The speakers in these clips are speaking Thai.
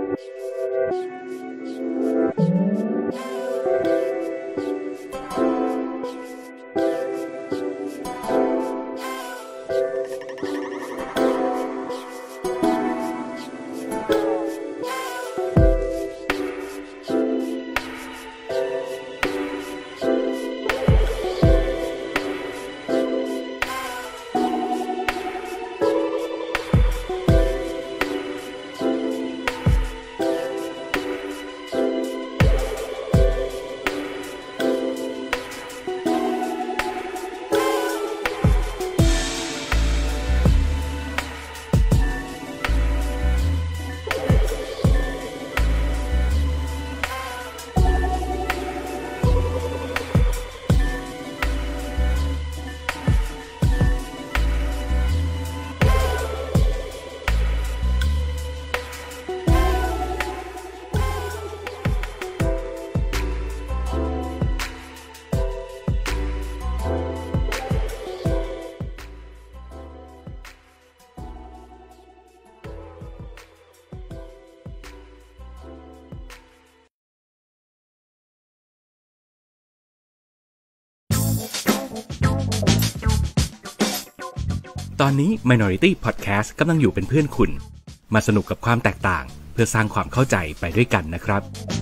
ตอนนี้ Minority Podcast กำลังอยู่เป็นเพื่อนคุณมาสนุกกับความแตกต่างเพื่อสร้างความเข้าใจไปด้วยกันนะครับ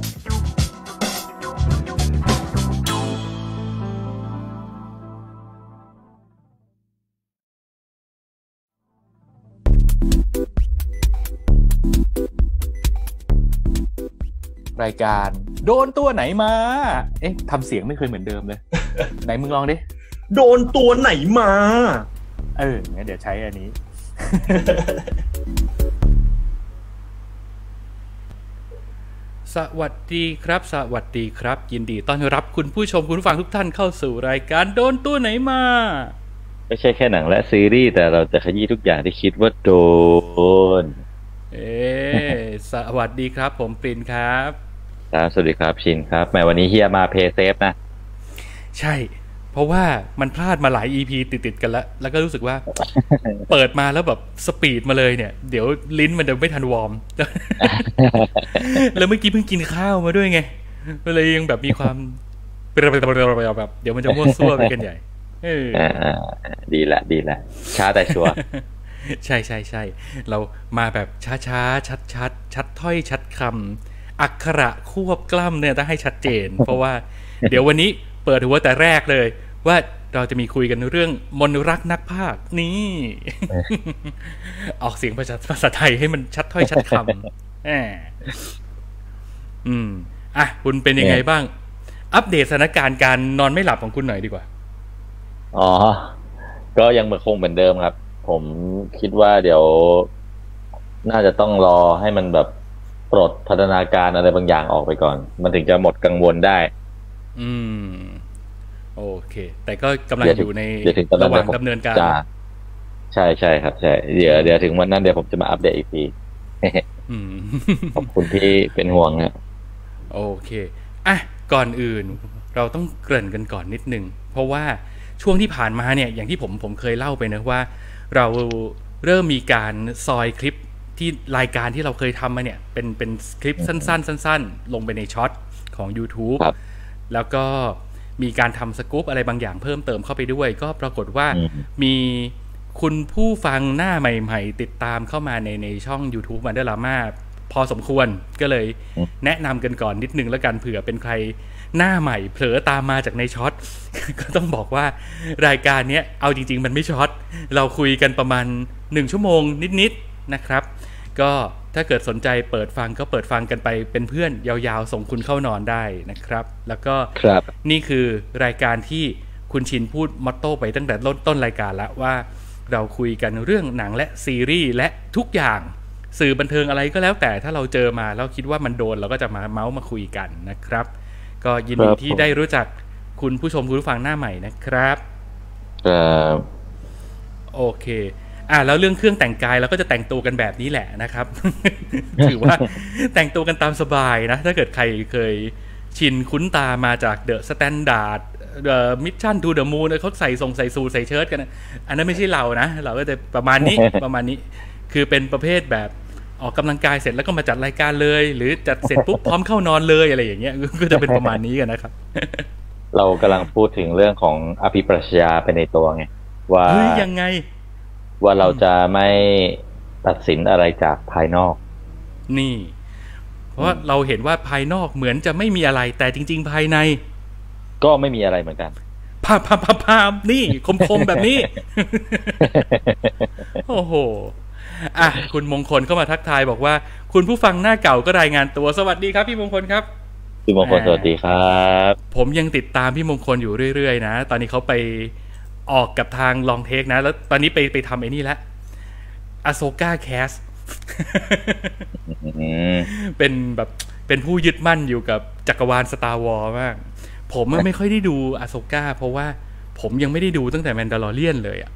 รายการโดนตัวไหนมาทำเสียงไม่เคยเหมือนเดิมเลย ไหนมึงลองดิโดนตัวไหนมางั้นเดี๋ยวใช้อันนี้ สวัสดีครับสวัสดีครับยินดีต้อนรับคุณผู้ชมคุณผู้ฟังทุกท่านเข้าสู่รายการโดนตัวไหนมาไม่ใช่แค่หนังและซีรีส์แต่เราจะขยี้ทุกอย่างที่คิดว่าโดนสวัสดีครับผมปรินครับสวัสดีครับชินครับแม้วันนี้เฮียมาเพย์เซฟนะใช่เพราะว่ามันพลาดมาหลาย EP ติดๆกันแล้วก็รู้สึกว่า เปิดมาแล้วแบบสปีดมาเลยเนี่ยเดี๋ยวลิ้นมันจะไม่ทันวอร์ม แล้วเมื่อกี้เพิ่งกินข้าวมาด้วยไงก็เลยยังแบบมีความแบบเดี๋ยวมันจะมั่วซั่วไปกันใหญ่ดีละช้าแต่ชัวร์ใช่เรามาแบบช้าๆชัดชัดถ้อยชัดคำอักขระควบกล้ำเนี่ยต้องให้ชัดเจน เพราะว่าเดี๋ยววันนี้เปิดหัวแต่แรกเลยว่าเราจะมีคุยกันเรื่องมนรักนักพากย์นี่ ออกเสียงภาษาไทยให้มันชัดถ้อยชัดคำคุณเป็นยังไงบ้างอัปเดตสถานการณ์การนอนไม่หลับของคุณหน่อยดีกว่าก็ยังคงเหมือนเดิมครับผมคิดว่าเดี๋ยวน่าจะต้องรอให้มันแบบปลดพัฒนาการอะไรบางอย่างออกไปก่อนมันถึงจะหมดกังวลได้โอเคแต่ก็กำลังอยู่ในระหว่างดำเนินการใช่ครับใช่เดี๋ยวถึงวันนั้นเดี๋ยวผมจะมาอัปเดตอีกทีขอบคุณที่เป็นห่วงนะโอเคก่อนอื่นเราต้องเกริ่นกันก่อนนิดนึงเพราะว่าช่วงที่ผ่านมาเนี่ยอย่างที่ผมเคยเล่าไปนะว่าเราเริ่มมีการซอยคลิปที่รายการที่เราเคยทำมาเนี่ยเป็นคลิปสั้นๆลงไปในช็อตของ YouTube แล้วก็มีการทำสกู๊ปอะไรบางอย่างเพิ่มเติมเข้าไปด้วยก็ปรากฏว่ามีคุณผู้ฟังหน้าใหม่ๆติดตามเข้ามาในช่อง YouTube Wonderama พอสมควรก็เลยแนะนำกันก่อนนิดนึงแล้วกันเผื่อเป็นใครหน้าใหม่เผลอตามมาจากในช็อต ก็ต้องบอกว่ารายการนี้เอาจริงๆมันไม่ช็อตเราคุยกันประมาณ1ชั่วโมงนิดๆนะครับก็ถ้าเกิดสนใจเปิดฟังก็เปิดฟังกันไปเป็นเพื่อนยาวๆส่งคุณเข้านอนได้นะครับแล้วก็นี่คือรายการที่คุณชินพูดมอตโต้ไปตั้งแต่ต้นรายการแล้วว่าเราคุยกันเรื่องหนังและซีรีส์และทุกอย่างสื่อบันเทิงอะไรก็แล้วแต่ถ้าเราเจอมาแล้วคิดว่ามันโดนเราก็จะมาเมาส์มาคุยกันนะครับก็ยินดีที่ได้รู้จักคุณผู้ชมคุณผู้ฟังหน้าใหม่นะครับโอเคแล้วเรื่องเครื่องแต่งกายเราก็จะแต่งตัวกันแบบนี้แหละนะครับ ถือว่าแต่งตัวกันตามสบายนะถ้าเกิดใครเคยชินคุ้นตามาจาก The Standard Mission to the Moon เขาใส่สูทใส่เชิ้ตกันอันนั้นไม่ใช่เรานะเราก็จะประมาณนี้ คือเป็นประเภทแบบออกกำลังกายเสร็จแล้วก็มาจัดรายการเลย หรือจัดเสร็จปุ๊บพร้อมเข้านอนเลยอะไรอย่างเงี้ยก็จะเป็นประมาณนี้กันนะครับเรากำลังพูดถึงเรื่องของอภิปรัชญาไปในตัวไงว่ายังไงว่าเราจะไม่ตัดสินอะไรจากภายนอกนี่เพราะเราเห็นว่าภายนอกเหมือนจะไม่มีอะไรแต่จริงๆภายในก็ไม่มีอะไรเหมือนกันพามนี่คมแบบนี้ โอ้โหอ่ะคุณมงคลเข้ามาทักทายบอกว่าคุณผู้ฟังหน้าเก่าก็รายงานตัวสวัสดีครับพี่มงคลครับพี่มงคลสวัสดีครับผมยังติดตามพี่มงคลอยู่เรื่อยๆนะตอนนี้เขาไปออกกับทางลองเทคนะแล้วตอนนี้ไปทำไอ้นี่แล้วอโซก้าแคสเป็นแบบเป็นผู้ยึดมั่นอยู่กับจักรวาลสตาร์วอร์มากผมไม่ค่อยได้ดูอโซก้าเพราะว่าผมยังไม่ได้ดูตั้งแต่แมนดาลอเรียนเลยอ่ะ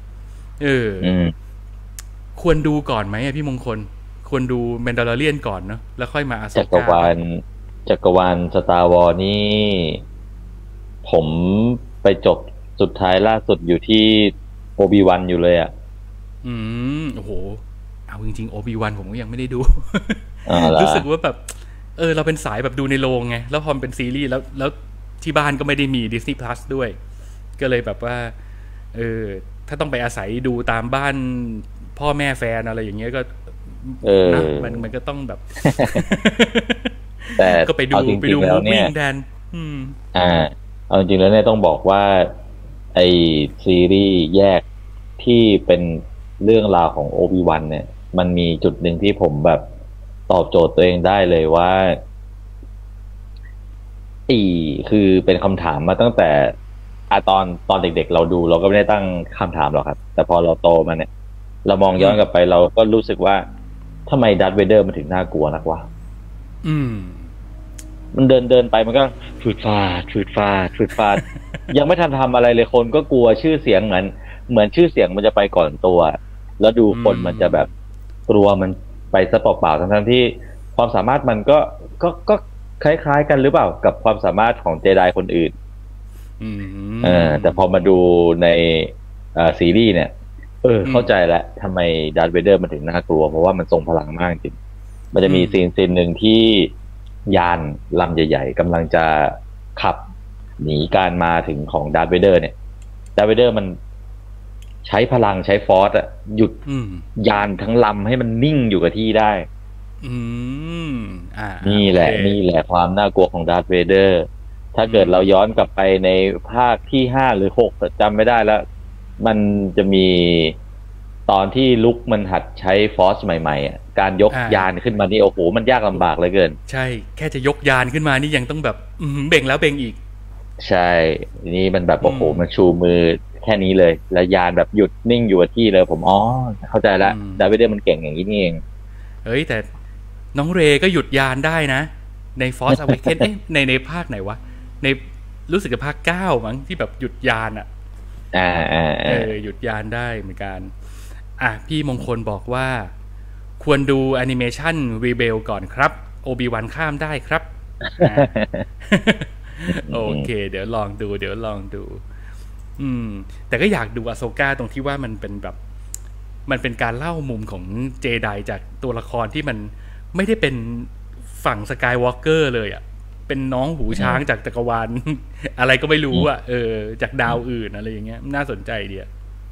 ควรดูก่อนไหมพี่มงคลควรดูแมนดาลอเรียนก่อนเนาะแล้วค่อยมาอโซก้าจักรวาลสตาร์วอร์นี่ผมไปจบสุดท้ายล่าสุดอยู่ที่โอบิวันอยู่เลยอ่ะโอ้โหเอาจริงๆโอบิวันผมก็ยังไม่ได้ดู รู้สึกว่าแบบเราเป็นสายแบบดูในโรงไงแล้วพอเป็นซีรีส์แล้วที่บ้านก็ไม่ได้มี Disney Plus ด้วยก็เลยแบบว่าถ้าต้องไปอาศัยดูตามบ้านพ่อแม่แฟนอะไรอย่างเงี้ยก็นะมันก็ต้องแบบแต่ก็ไปดูวิ่งแดนเอาจริงแล้วเนี่ยต้องบอกว่าไอซีรีส์แยกที่เป็นเรื่องราวของโอบิวันเนี่ยมันมีจุดหนึ่งที่ผมแบบตอบโจทย์ตัวเองได้เลยว่าคือเป็นคำถามมาตั้งแต่ตอนเด็กๆเราดูเราก็ไม่ได้ตั้งคำถามหรอกครับแต่พอเราโตมาเนี่ยเรามองย้อนกลับไปเราก็รู้สึกว่าทำไมดัธเวเดอร์มันถึงน่ากลัวนักวะมันเดินไปมันก็ฟืดฟาดยังไม่ทันทำอะไรเลยคนก็กลัวชื่อเสียงเหมือนชื่อเสียงมันจะไปก่อนตัวแล้วดูคนมันจะแบบกลัวมันไปซะเปล่าๆทั้งที่ความสามารถมันก็คล้ายๆกันหรือเปล่ากับความสามารถของเจไดคนอื่นแต่พอมาดูในซีรีส์เนี่ยเข้าใจแล้วทำไมดัธเวเดอร์มันถึงน่ากลัวเพราะว่ามันทรงพลังมากจริงมันจะมีซีนหนึ่งที่ยานลำใหญ่ๆกำลังจะขับหนีการมาถึงของดัธเวเดอร์เนี่ยดัธเวเดอร์มันใช้พลังใช้ฟอร์สหยุดยานทั้งลำให้มันนิ่งอยู่กับที่ได้นี่แหละความน่ากลัวของดัธเวเดอร์ถ้าเกิดเราย้อนกลับไปในภาคที่5หรือ6จำไม่ได้แล้วมันจะมีตอนที่ลุกมันหัดใช้ฟอร์สใหม่ๆการยกยานขึ้นมานี่โอ้โหมันยากลำบากเลยเกินใช่แค่จะยกยานขึ้นมานี่ยังต้องแบบเบ่งแล้วเบ่งอีกใช่นี่มันแบบโอ้โหมันชูมือแค่นี้เลยแล้วยานแบบหยุดนิ่งอยู่กับที่เลยผมเข้าใจแล้วดัธเวเดอร์มันเก่งอย่างนี้นี่เองแต่น้องเรก็หยุดยานได้นะใน Force Awakens ในภาคไหนวะในรู้สึกกับภาค9มั้งที่แบบหยุดยานหยุดยานได้เหมือนกันพี่มงคลบอกว่าควรดูแอนิเมชันรีเบลก่อนครับโอบิวันข้ามได้ครับ โอเคเดี๋ยวลองดูแต่ก็อยากดูอโซก้าตรงที่ว่ามันเป็นแบบมันเป็นการเล่ามุมของเจไดจากตัวละครที่มันไม่ได้เป็นฝั่งสกายวอล์กเกอร์เลยเป็นน้องหูช้างจากจักรวาลอะไรก็ไม่รู้จากดาวอื่นอะไรอย่างเงี้ยน่าสนใจดี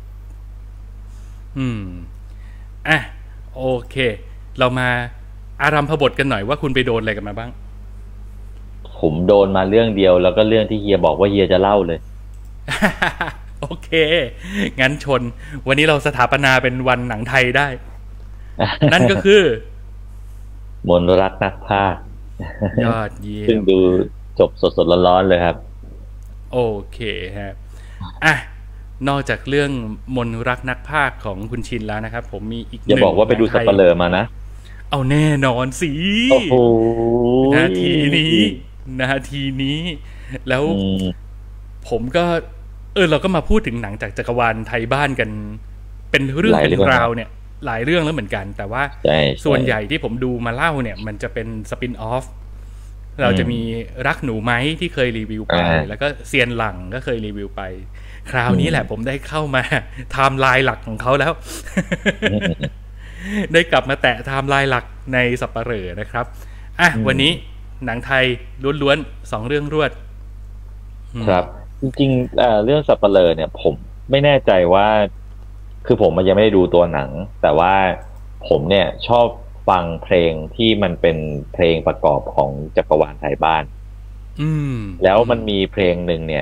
โอเคเรามาอารัมภบทกันหน่อยว่าคุณไปโดนอะไรกันมาบ้างผมโดนมาเรื่องเดียวแล้วก็เรื่องที่เฮียบอกว่าเฮียจะเล่าเลยโอเคงั้นชนวันนี้เราสถาปนาเป็นวันหนังไทยได้ นั่นก็คือมนรักนักพากย์ยอดเยี่ยมซึ่งดูจบสดๆร้อนๆเลยครับโอเคครับนอกจากเรื่องมนรักนักพากย์ของคุณชินแล้วนะครับผมมีอีกอย่าบอกว่าไปดูสัปเหร่อมานะเอาแน่นอนสิโอ้โหนาทีนี้แล้วผมก็เราก็มาพูดถึงหนังจากจักรวาลไทยบ้านกันเป็นเรื่องเป็นราวเนี่ยหลายเรื่องแล้วเหมือนกันแต่ว่าส่วนใหญ่ที่ผมดูมาเล่าเนี่ยมันจะเป็นสปินออฟเราจะมีรักหนูไหมที่เคยรีวิวไปแล้วก็เซียนหลังก็เคยรีวิวไปคราวนี้แหละผมได้เข้ามาไทม์ไลน์หลักของเขาแล้ว ได้กลับมาแตะไทม์ไลน์หลักในสัปเหร่อนะครับวันนี้หนังไทยล้วนๆ2 เรื่องรวดครับจริงๆเรื่องสัปเหร่อเนี่ยผมไม่แน่ใจว่าคือผมมันยังไม่ได้ดูตัวหนังแต่ว่าผมเนี่ยชอบฟังเพลงที่มันเป็นเพลงประกอบของจักรวาลไทยบ้านแล้วมันมีเพลงหนึ่งเนี่ย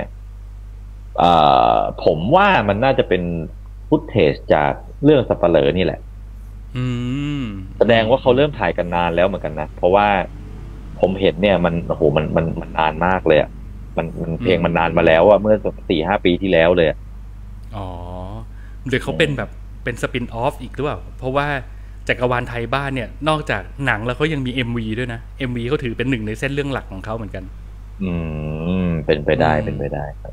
ผมว่ามันน่าจะเป็นฟุตเทจจากเรื่องสัปเหร่อนี่แหละแสดงว่าเขาเริ่มถ่ายกันนานแล้วเหมือนกันนะเพราะว่าผมเห็นเนี่ยมันโอ้โหมันนานมากเลยอ่ะมันเพลงมันนานมาแล้วอ่ะเมื่อ4-5 ปีที่แล้วเลยอ๋อหรือเขาเป็นแบบเป็นสปินออฟอีกหรือเปล่าเพราะว่าจักรวาลไทยบ้านเนี่ยนอกจากหนังแล้วเขายังมี MV ด้วยนะ MV เขาถือเป็นหนึ่งในเส้นเรื่องหลักของเขาเหมือนกันเป็นไปได้เป็นไปได้ครับ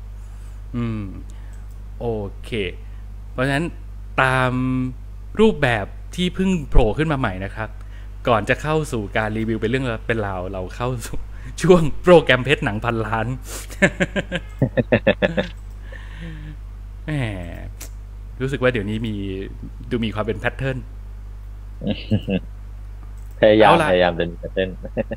โอเคเพราะฉะนั้นตามรูปแบบที่เพิ่งโผล่ขึ้นมาใหม่นะครับก่อนจะเข้าสู่การรีวิวเป็นเรื่องเป็นราวเราเข้าสู่ช่วงโปรแกรมเพชรหนังพันล้านแหมรู้สึกว่าเดี๋ยวนี้มีความเป็นแพทเทิร์นพยายามจะมีแพทเทิร์น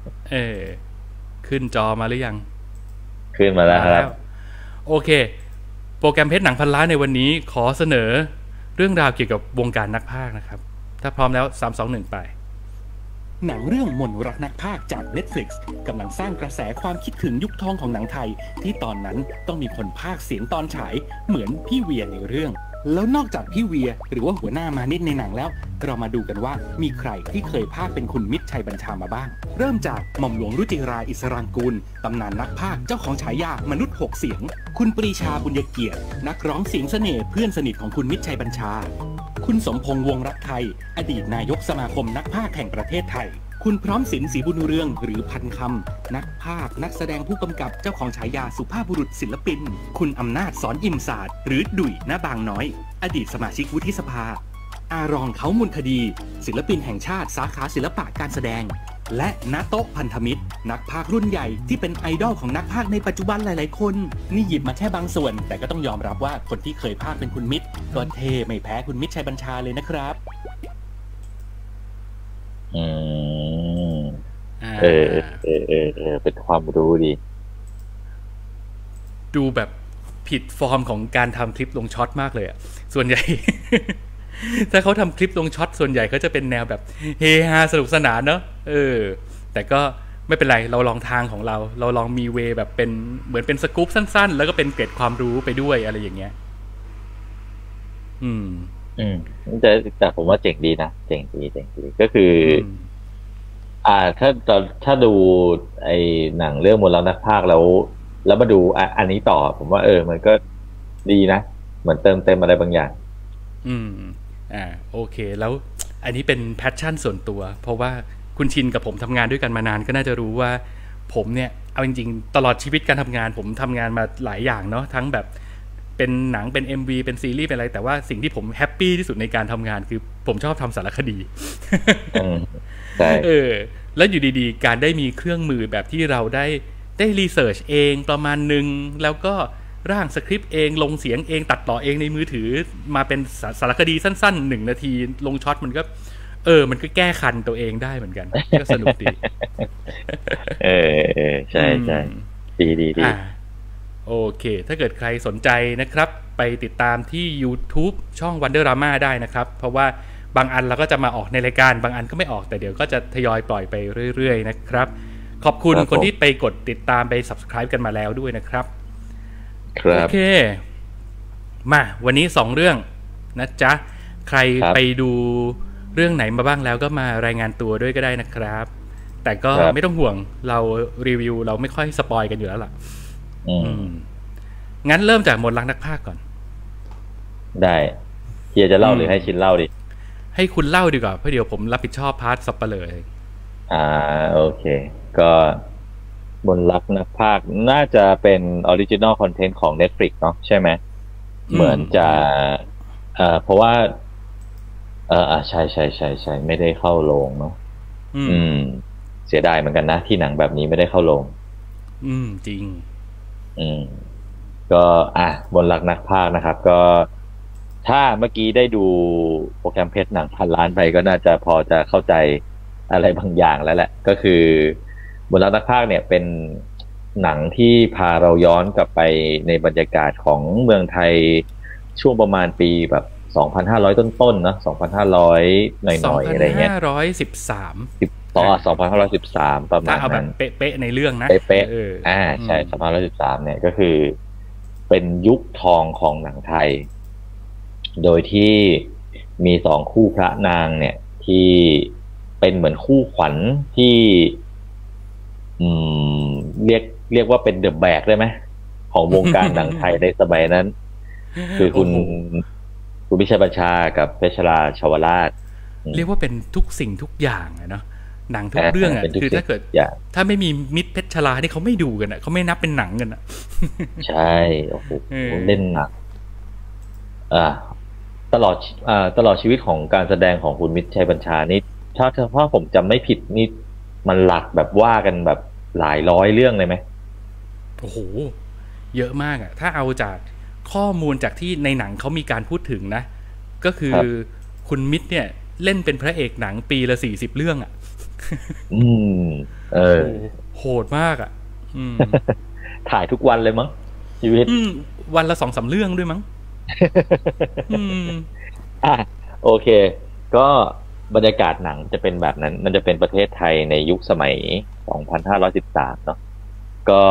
ขึ้นจอมาหรือยังขึ้นมาแล้วครับโอเคโปรแกรมเพชรหนังพันล้านในวันนี้ขอเสนอเรื่องราวเกี่ยวกับวงการนักพากย์นะครับถ้าพร้อมแล้ว3 2 1ไปหนังเรื่องมนต์รักนักพากย์จาก Netflix กำลังสร้างกระแสความคิดถึงยุคทองของหนังไทยที่ตอนนั้นต้องมีคนพากย์เสียงตอนฉายเหมือนพี่เวียในเรื่องแล้วนอกจากพี่เวียหรือว่าหัวหน้ามานิดในหนังแล้วเรามาดูกันว่ามีใครที่เคยพากย์เป็นคุณมิตรชัยบัญชามาบ้างเริ่มจากหม่อมหลวงรุจิราอิสรางกูลตำนานนักพากย์เจ้าของฉายามนุษย์6 เสียงคุณปรีชาบุญยเกียรตินักร้องเสียงเสน่ห์เพื่อนสนิทของคุณมิตรชัยบัญชาคุณสมพงษ์วงรักไทยอดีตนายกสมาคมนักพากย์แห่งประเทศไทยคุณพร้อมศิลป์ศรีบุญเรืองหรือพันคำนักพากย์นักแสดงผู้กำกับเจ้าของฉายาสุภาพบุรุษศิลปินคุณอำนาจสอนอิมศาสตร์หรือดุ่ยณบางน้อยอดีตสมาชิกวุฒิสภาอารองเขามูลคดีศิลปินแห่งชาติสาขาศิลปะการแสดงและณโต๊ะพันธมิตรนักพากย์รุ่นใหญ่ที่เป็นไอดอลของนักพากย์ในปัจจุบันหลายๆคนนี่หยิบมาแค่บางส่วนแต่ก็ต้องยอมรับว่าคนที่เคยพากย์เป็นคุณมิตรก็เท่ไม่แพ้คุณมิตรชัยบัญชาเลยนะครับเป็นความรู้ดีดูแบบผิดฟอร์มของการทำคลิปลงช็อตมากเลยอ่ะส่วนใหญ่ ถ้าเขาทำคลิปลงช็อตส่วนใหญ่เขาจะเป็นแนวแบบเฮฮาสนุกสนานเนอะแต่ก็ไม่เป็นไรเราลองทางของเราลองมีเวแบบเป็นเหมือนเป็นสกู๊ปสั้นๆแล้วก็เป็นเกร็ดความรู้ไปด้วยอะไรอย่างเงี้ยแต่ผมว่าเจ๋งดีนะเจ๋งดีก็คือถ้าดูไอ้หนังเรื่องมนต์รักนักพากย์แล้วมาดูอันนี้ต่อผมว่ามันก็ดีนะเหมือนเติมเต็มอะไรบางอย่างโอเคแล้วอันนี้เป็นแพชชั่นส่วนตัวเพราะว่าคุณชินกับผมทำงานด้วยกันมานานก็น่าจะรู้ว่าผมเนี่ยเอาจริงๆตลอดชีวิตการทำงานผมทำงานมาหลายอย่างเนาะทั้งแบบเป็นหนังเป็น MV เป็นซีรีส์เป็นอะไรแต่ว่าสิ่งที่ผมแฮปปี้ที่สุดในการทำงานคือผมชอบทำสารคดีใช่แล้วอยู่ดีๆการได้มีเครื่องมือแบบที่เราได้รีเสิร์ชเองประมาณนึงแล้วก็ร่างสคริปต์เองลงเสียงเองตัดต่อเองในมือถือมาเป็นสารคดีสั้นๆ1 นาทีลงช็อตมันก็มันก็แก้คันตัวเองได้เหมือนกันก็สนุกดีใช่ดีโอเคถ้าเกิดใครสนใจนะครับไปติดตามที่ YouTube ช่อง Wonderama ได้นะครับเพราะว่าบางอันเราก็จะมาออกในรายการบางอันก็ไม่ออกแต่เดี๋ยวก็จะทยอยปล่อยไปเรื่อยๆนะครับขอบคุณคนที่ไปกดติดตามไป Subscribe กันมาแล้วด้วยนะครับโอเคมาวันนี้2 เรื่องนะจ๊ะใครไปดูเรื่องไหนมาบ้างแล้วก็มารายงานตัวด้วยก็ได้นะครับแต่ก็ไม่ต้องห่วงเรารีวิวเราไม่ค่อยสปอยกันอยู่แล้วล่ะงั้นเริ่มจากมนต์รักนักพากย์ก่อนได้เฮียจะเล่าหรือให้ชินเล่าดิให้คุณเล่าดีกว่าเพราะเดี๋ยวผมรับผิดชอบพาร์ทสัปเหร่อโอเคก็มนต์รักนักพากย์น่าจะเป็นออริจินอลคอนเทนต์ของ Netflix เนาะใช่ไหมเหมือนจะเพราะว่าใช่ไม่ได้เข้าโรงเนาะเสียดายเหมือนกันนะที่หนังแบบนี้ไม่ได้เข้าโรงจริงก็มนต์รักนักพากย์นะครับก็ถ้าเมื่อกี้ได้ดูโปรแกรมเพชรหนังพันล้านไปก็น่าจะพอจะเข้าใจอะไรบางอย่างแล้วแหละก็คือบนรักนักพากย์เนี่ยเป็นหนังที่พาเราย้อนกลับไปในบรรยากาศของเมืองไทยช่วงประมาณปีแบบ2,500ต้นๆเนาะ2,500หน่อยๆอะไรเงี้ย 2,513 2,513ประมาณถ้าเอาแบนั้บนเป๊ะๆในเรื่องนะเป๊ะใช่2,513เนี่ยก็คือเป็นยุคทองของหนังไทยโดยที่มี2คู่พระนางเนี่ยที่เป็นเหมือนคู่ขวัญที่อืมเรียกว่าเป็นเดอะแบกได้ไหมของวงการหนังไทยในสมัยนั้น คือคุณพิชัยบัญชากับเพชรราชวราชเรียกว่าเป็นทุกสิ่งทุกอย่างอะเนาะหนังทุกเรื่องอะคือถ้าเกิดถ้าไม่มีมิตรเพชรรานี่เขาไม่ดูกันอะเขาไม่นับเป็นหนังกันอะใช่โอ้โหเล่นหนักตลอดตลอดชีวิตของการแสดงของคุณมิตรชัยบัญชานี่ถ้าผมจำไม่ผิดนี่มันหลักแบบว่ากันแบบหลายร้อยเรื่องเลยไหมโอ้โหเยอะมากอะถ้าเอาจากข้อมูลจากที่ในหนังเขามีการพูดถึงนะก็คือคุณมิตรเนี่ยเล่นเป็นพระเอกหนังปีละ40เรื่องอะโหดมากอะถ่ายทุกวันเลยมั้งชีวิตวันละ2-3เรื่องด้วยมั้งโอเคก็บรรยากาศหนังจะเป็นแบบนั้นมันจะเป็นประเทศไทยในยุคสมัย2,513เนาะก็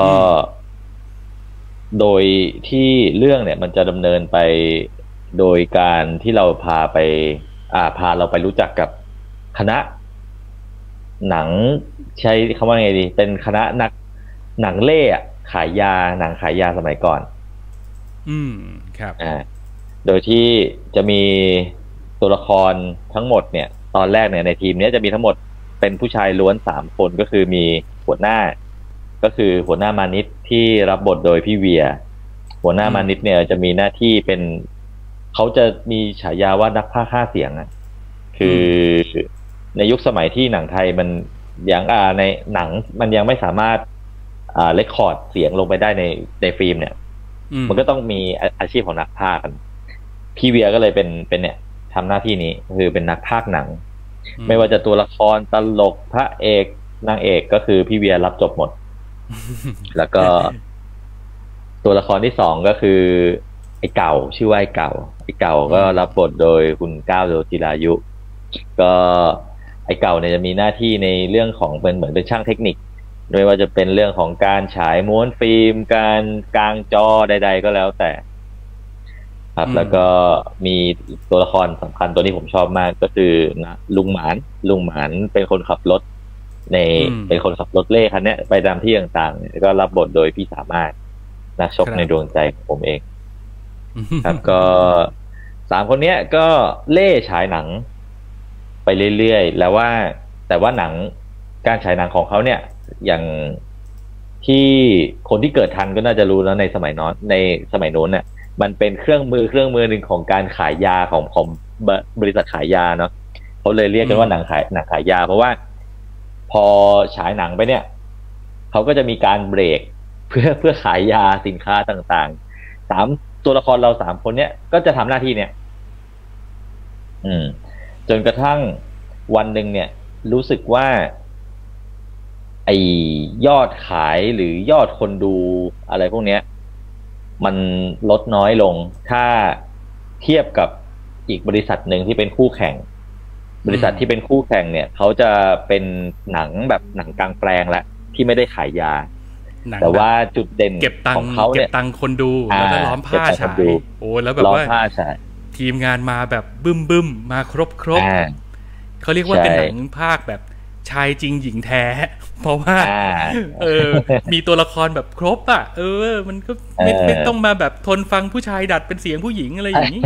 โดยที่เรื่องเนี่ยมันจะดำเนินไปโดยการที่เราพาเราไปรู้จักกับคณะหนังใช้คำว่าไงดีเป็นคณะหนังเล่ขายยาหนังขายยาสมัยก่อนครับโดยที่จะมีตัวละครทั้งหมดเนี่ยตอนแรกเนี่ยในทีมนี้จะมีทั้งหมดเป็นผู้ชายล้วน3คนก็คือมีหัวหน้ามานิดที่รับบทโดยพี่เวียหัวหน้ามานิดเนี่ยจะมีหน้าที่เป็นเขาจะมีฉายาว่านักพากย์5เสียงคือในยุคสมัยที่หนังไทยมันอย่างในหนังมันยังไม่สามารถเรคคอร์ดเสียงลงไปได้ในฟิล์มเนี่ยมันก็ต้องมีอาชีพของนักพากย์กันพี่เวียก็เลยเป็นเนี่ยทำหน้าที่นี้คือเป็นนักพากย์หนังไม่ว่าจะตัวละครตลกพระเอกนางเอกก็คือพี่เวียรับจบหมดแล้วก็ตัวละครที่2ก็คือไอ้เก่าชื่อว่าไอ้เก่าก็รับบทโดยคุณก้าวโยจิรายุก็ไอ้เก่าเนี่ยจะมีหน้าที่ในเรื่องของเป็นเหมือนเป็นช่างเทคนิคไม่ว่าจะเป็นเรื่องของการฉายม้วนฟิล์มการกางจอใดๆก็แล้วแต่ครับแล้วก็มีตัวละครสำคัญตัวนี้ผมชอบมากก็คือลุงหมานเป็นคนขับรถเป็นคนขับรถเล่คันนี้ไปตามที่ต่างๆก็รับบทโดยพี่สามารถนักชกในดวงใจของผมเองครับก็3คนนี้ก็เล่ฉายหนังไปเรื่อยๆแล้วว่าแต่ว่าหนังการฉายหนังของเขาเนี่ยอย่างที่คนที่เกิดทันก็น่าจะรู้แล้วในสมัยโน้นเนี่ยมันเป็นเครื่องมือหนึ่งของการขายยาของบริษัทขายยาเนาะเขาเลยเรียกกันว่าหนังขายยาเพราะว่าพอฉายหนังไปเนี่ยเขาก็จะมีการเบรกเพื่อขายยาสินค้าต่างๆตัวละครเรา3คนเนี่ยก็จะทำหน้าที่เนี่ยจนกระทั่งวันหนึ่งเนี่ยรู้สึกว่าไอยอดขายหรือยอดคนดูอะไรพวกเนี้ยมันลดน้อยลงถ้าเทียบกับอีกบริษัทหนึ่งที่เป็นคู่แข่งบริษัทที่เป็นคู่แข่งเนี่ยเขาจะเป็นหนังแบบหนังกลางแปลงละที่ไม่ได้ขายยาแต่ว่าจุดเด่นของเขาเนี่ยเก็บตังค์คนดูแล้วก็ล้อมผ้าฉายโอ้แล้วแบบว่าทีมงานมาแบบบึ้มมาครบเขาเรียกว่าเป็นหนังภาคแบบชายจริงหญิงแท้เพราะว่ามีตัวละครแบบครบมันก็ไม่ต้องมาแบบทนฟังผู้ชายดัดเป็นเสียงผู้หญิงอะไรอย่างนี้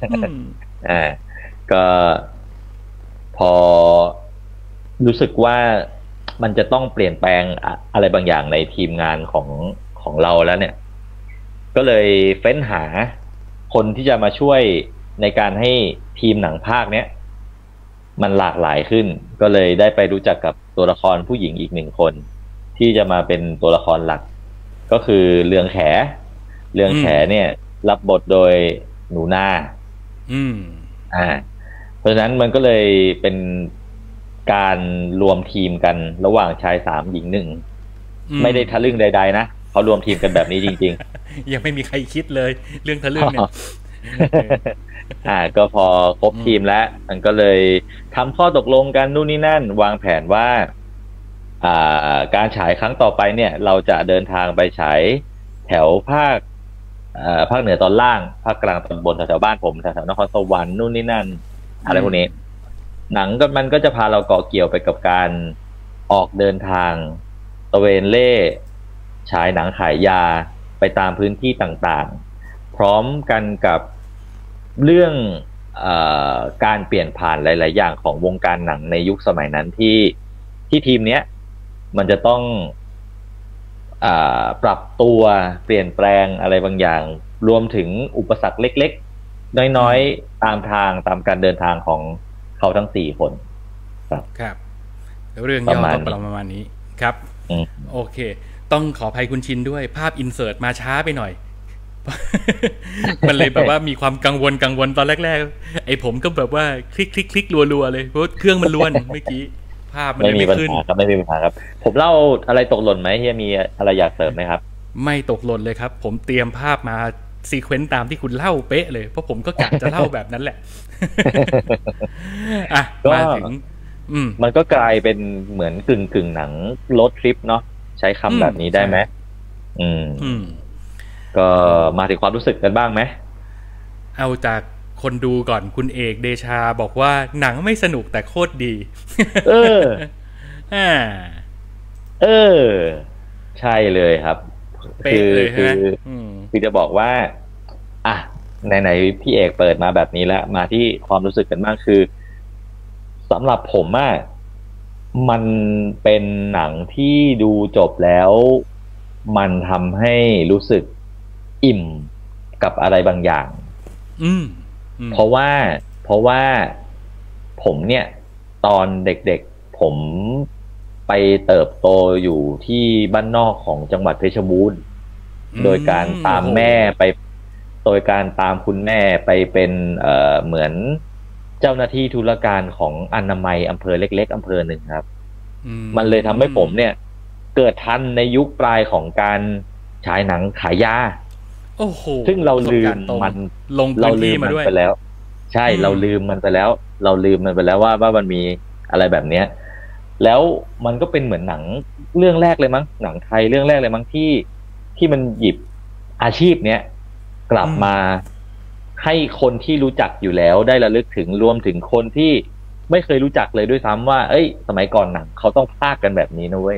ก็พอรู้สึกว่ามันจะต้องเปลี่ยนแปลงอะไรบางอย่างในทีมงานของเราแล้วเนี่ยก็เลยเฟ้นหาคนที่จะมาช่วยในการให้ทีมหนังภาคเนี้ยมันหลากหลายขึ้นก็เลยได้ไปรู้จักกับตัวละครผู้หญิงอีก1คนที่จะมาเป็นตัวละครหลักก็คือเรืองแขเนี่ยรับบทโดยหนูนาเพราะฉะนั้นมันก็เลยเป็นการรวมทีมกันระหว่างชาย3หญิง1ไม่ได้ทะลึ่งใดๆนะเขารวมทีมกันแบบนี้จริงๆ ยังไม่มีใครคิดเลยเรื่องทะลึ่งเนี่ยก็พอครบทีมแล้วมันก็เลยทำข้อตกลงกันนู่นนี่นั่นวางแผนว่าการฉายครั้งต่อไปเนี่ยเราจะเดินทางไปฉายแถวภาคเหนือตอนล่างภาคกลางตอนบนแถวบ้านผมแถวนครสวรรค์นู่นนี่นั่นอะไรพวกนี้หนังก็มันก็จะพาเราเกาะเกี่ยวไปกับการออกเดินทางตระเวนเล่ฉายหนังขายยาไปตามพื้นที่ต่างๆพร้อมกันกับเรื่องการเปลี่ยนผ่านหลายๆอย่างของวงการหนังในยุคสมัยนั้นที่ทีมเนี้ยมันจะต้องปรับตัวเปลี่ยนแปลงอะไรบางอย่างรวมถึงอุปสรรคเล็กๆน้อยๆตามการเดินทางของเขาทั้ง4คนครับเรื่องย่อก็ประมาณนี้ครับโอเคต้องขออภัยคุณชินด้วยภาพอินเสิร์ตมาช้าไปหน่อย มันเลยแบบว่ามีความกังวลตอนแรกๆไอ้ผมก็แบบว่าคลิกรัวๆเลยเพราะเครื่องมันล้วนเมื่อกี้ภาพมันไม่ขึ้นไม่มีปัญหาครับผมเล่าอะไรตกหล่นไหมเฮียมีอะไรอยากเสริมไหมครับไม่ตกหล่นเลยครับผมเตรียมภาพมาซีเควนต์ตามที่คุณเล่าเป๊ะเลยเพราะผมก็กะจะเล่าแบบนั้นแหละมาถึงมันก็กลายเป็นเหมือนกึ่งหนังโรดทริปเนาะใช้คำแบบนี้ได้ไหมก็มาถึงความรู้สึกกันบ้างไหมเอาจากคนดูก่อนคุณเอกเดชาบอกว่าหนังไม่สนุกแต่โคตรดีใช่เลยครับคือจะบอกว่าไหนๆพี่เอกเปิดมาแบบนี้แล้วมาที่ความรู้สึกกันบ้างคือสำหรับผมมันเป็นหนังที่ดูจบแล้วมันทำให้รู้สึกอิ่มกับอะไรบางอย่างเพราะว่าผมเนี่ยตอนเด็กๆผมไปเติบโตอยู่ที่บ้านนอกของจังหวัดเพชรบูรณ์โดยการตามแม่ไปโดยการตามคุณแม่ไปเป็นเหมือนเจ้าหน้าที่ธุรการของอนามัยอำเภอเล็กๆอำเภอหนึ่งครับมันเลยทำให้ผมเนี่ยเกิดทันในยุคปลายของการฉายหนังขายยาซึ่งเราลืมมันไปแล้วใช่เราลืมมันไปแล้วว่ามันมีอะไรแบบเนี้ยแล้วมันก็เป็นเหมือนหนังเรื่องแรกเลยมั้งหนังไทยเรื่องแรกเลยมั้งที่มันหยิบอาชีพเนี้ยกลับมาให้คนที่รู้จักอยู่แล้วได้ระลึกถึงรวมถึงคนที่ไม่เคยรู้จักเลยด้วยซ้ำว่าสมัยก่อนหนังเขาต้องพากกันแบบนี้นะเว้ย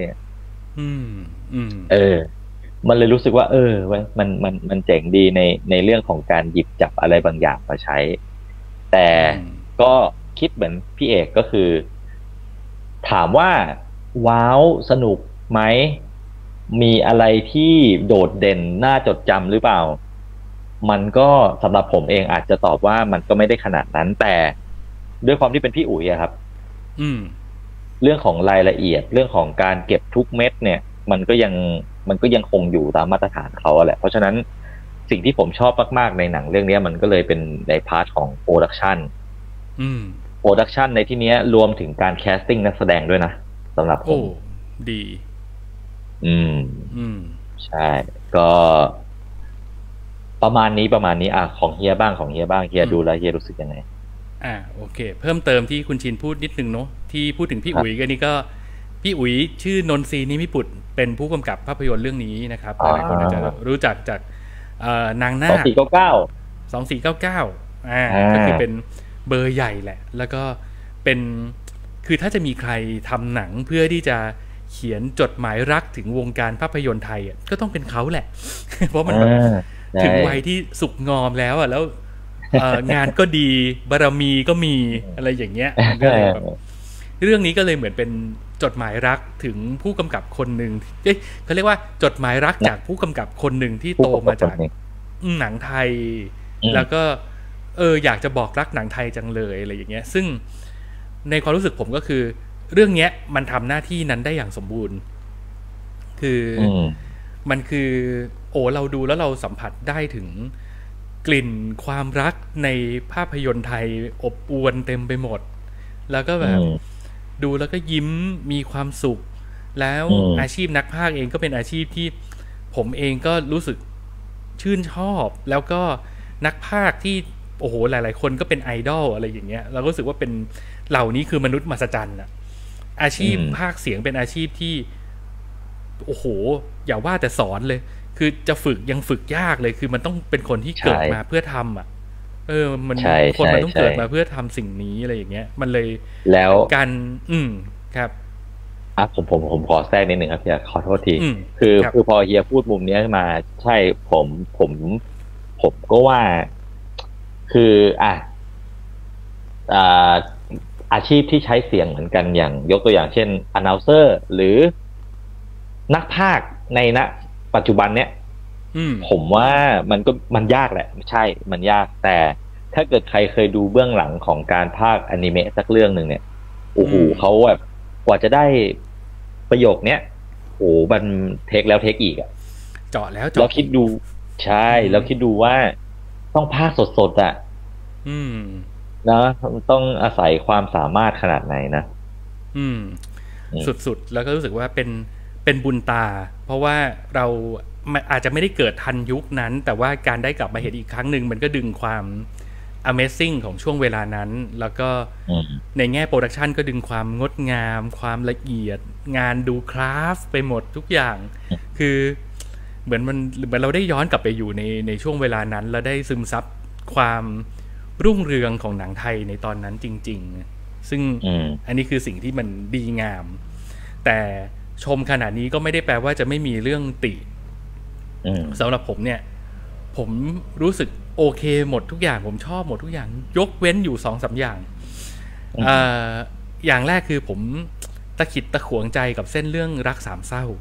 มันเลยรู้สึกว่ามันเจ๋งดีในเรื่องของการหยิบจับอะไรบางอย่างมาใช้แต่ก็คิดเหมือนพี่เอกก็คือถามว่าว้าวสนุกไหมมีอะไรที่โดดเด่นน่าจดจำหรือเปล่ามันก็สำหรับผมเองอาจจะตอบว่ามันก็ไม่ได้ขนาดนั้นแต่ด้วยความที่เป็นพี่อุ๋ยครับเรื่องของรายละเอียดเรื่องของการเก็บทุกเม็ดเนี่ยมันก็ยังคงอยู่ตามมาตรฐานเขาแหละเพราะฉะนั้นสิ่งที่ผมชอบมากๆในหนังเรื่องนี้มันก็เลยเป็นในพาร์ทของโปรดักชันในที่นี้รวมถึงการแคสติ้งนักแสดงด้วยนะสำหรับผมดีใช่ก็ประมาณนี้ของเฮียบ้างเฮียดูแล้วเฮียรู้สึกยังไงโอเคเพิ่มเติมที่คุณชินพูดนิดนึงเนาะที่พูดถึงพี่อุ๋ยกันนี่ก็พี่อุ๋ยชื่อนนทรีนิมิปุตเป็นผู้กำกับภาพยนตร์เรื่องนี้นะครับหลายคนอาจจะรู้จักจากนางนาค2499ก็คือเป็นเบอร์ใหญ่แหละแล้วก็เป็นคือถ้าจะมีใครทำหนังเพื่อที่จะเขียนจดหมายรักถึงวงการภาพยนตร์ไทยก็ต้องเป็นเขาแหละเพราะมันถึงวัยที่สุกงอมแล้วแล้วงานก็ดีบารมีก็มีอะไรอย่างเงี้ยก็เลยแบบเรื่องนี้ก็เลยเหมือนเป็นจดหมายรักถึงผู้กำกับคนหนึ่งเขาเรียกว่าจดหมายรักจากผู้กำกับคนหนึ่งที่โตมาจากหนังไทยแล้วก็อยากจะบอกรักหนังไทยจังเลยอะไรอย่างเงี้ยซึ่งในความรู้สึกผมก็คือเรื่องเนี้ยมันทำหน้าที่นั้นได้อย่างสมบูรณ์คือมันคือเราดูแล้วเราสัมผัสได้ถึงกลิ่นความรักในภาพยนตร์ไทยอบอวลเต็มไปหมดแล้วก็แบบดูแล้วก็ยิ้มมีความสุขแล้วอาชีพนักพากย์เองก็เป็นอาชีพที่ผมเองก็รู้สึกชื่นชอบแล้วก็นักพากย์ที่โอ้โหหลายๆคนก็เป็นไอดอลอะไรอย่างเงี้ยเราก็รู้สึกว่าเป็นเหล่านี้คือมนุษย์มหัศจรรย์อะอาชีพพากย์เสียงเป็นอาชีพที่โอ้โหอย่าว่าแต่สอนเลยคือจะฝึกยังฝึกยากเลยคือมันต้องเป็นคนที่เกิดมาเพื่อทำอ่ะมันคนมันต้องเกิดมาเพื่อทำสิ่งนี้อะไรอย่างเงี้ยมันเลยแล้วการครับผมขอแทรกนิดหนึ่งครับเฮียขอโทษทีคือพอเฮียพูดมุมนี้มาใช่ผมก็ว่าคืออาชีพที่ใช้เสียงเหมือนกันอย่างยกตัวอย่างเช่น announcer หรือนักพากย์ในปัจจุบันเนี้ยผมว่ามันยากแหละไม่ใช่มันยากแต่ถ้าเกิดใครเคยดูเบื้องหลังของการพากย์อนิเมะสักเรื่องหนึ่งเนี่ยโอ้โหเขาแบบกว่าจะได้ประโยคเนี้ยโอ้มันเทคแล้วเทคอีกเจาะแล้วเราคิดดูใช่แล้วคิดดูว่าต้องพากย์สดๆนะต้องอาศัยความสามารถขนาดไหนนะสุดๆแล้วก็รู้สึกว่าเป็นบุญตาเพราะว่าเราอาจจะไม่ได้เกิดทันยุคนั้นแต่ว่าการได้กลับมาเห็นอีกครั้งหนึ่งมันก็ดึงความ Amazing ของช่วงเวลานั้นแล้วก็ในแง่โปรดักชันก็ดึงความงดงามความละเอียดงานดูคราฟไปหมดทุกอย่างคือเหมือนเราได้ย้อนกลับไปอยู่ในช่วงเวลานั้นแล้วได้ซึมซับความรุ่งเรืองของหนังไทยในตอนนั้นจริงๆซึ่งอันนี้คือสิ่งที่มันดีงามแต่ชมขนาดนี้ก็ไม่ได้แปลว่าจะไม่มีเรื่องติสำหรับผมเนี่ยผมรู้สึกโอเคหมดทุกอย่างผมชอบหมดทุกอย่างยกเว้นอยู่ 2-3 อย่างอย่างแรกคือผมตะขิดตะขวงใจกับเส้นเรื่องรักสามเศร้า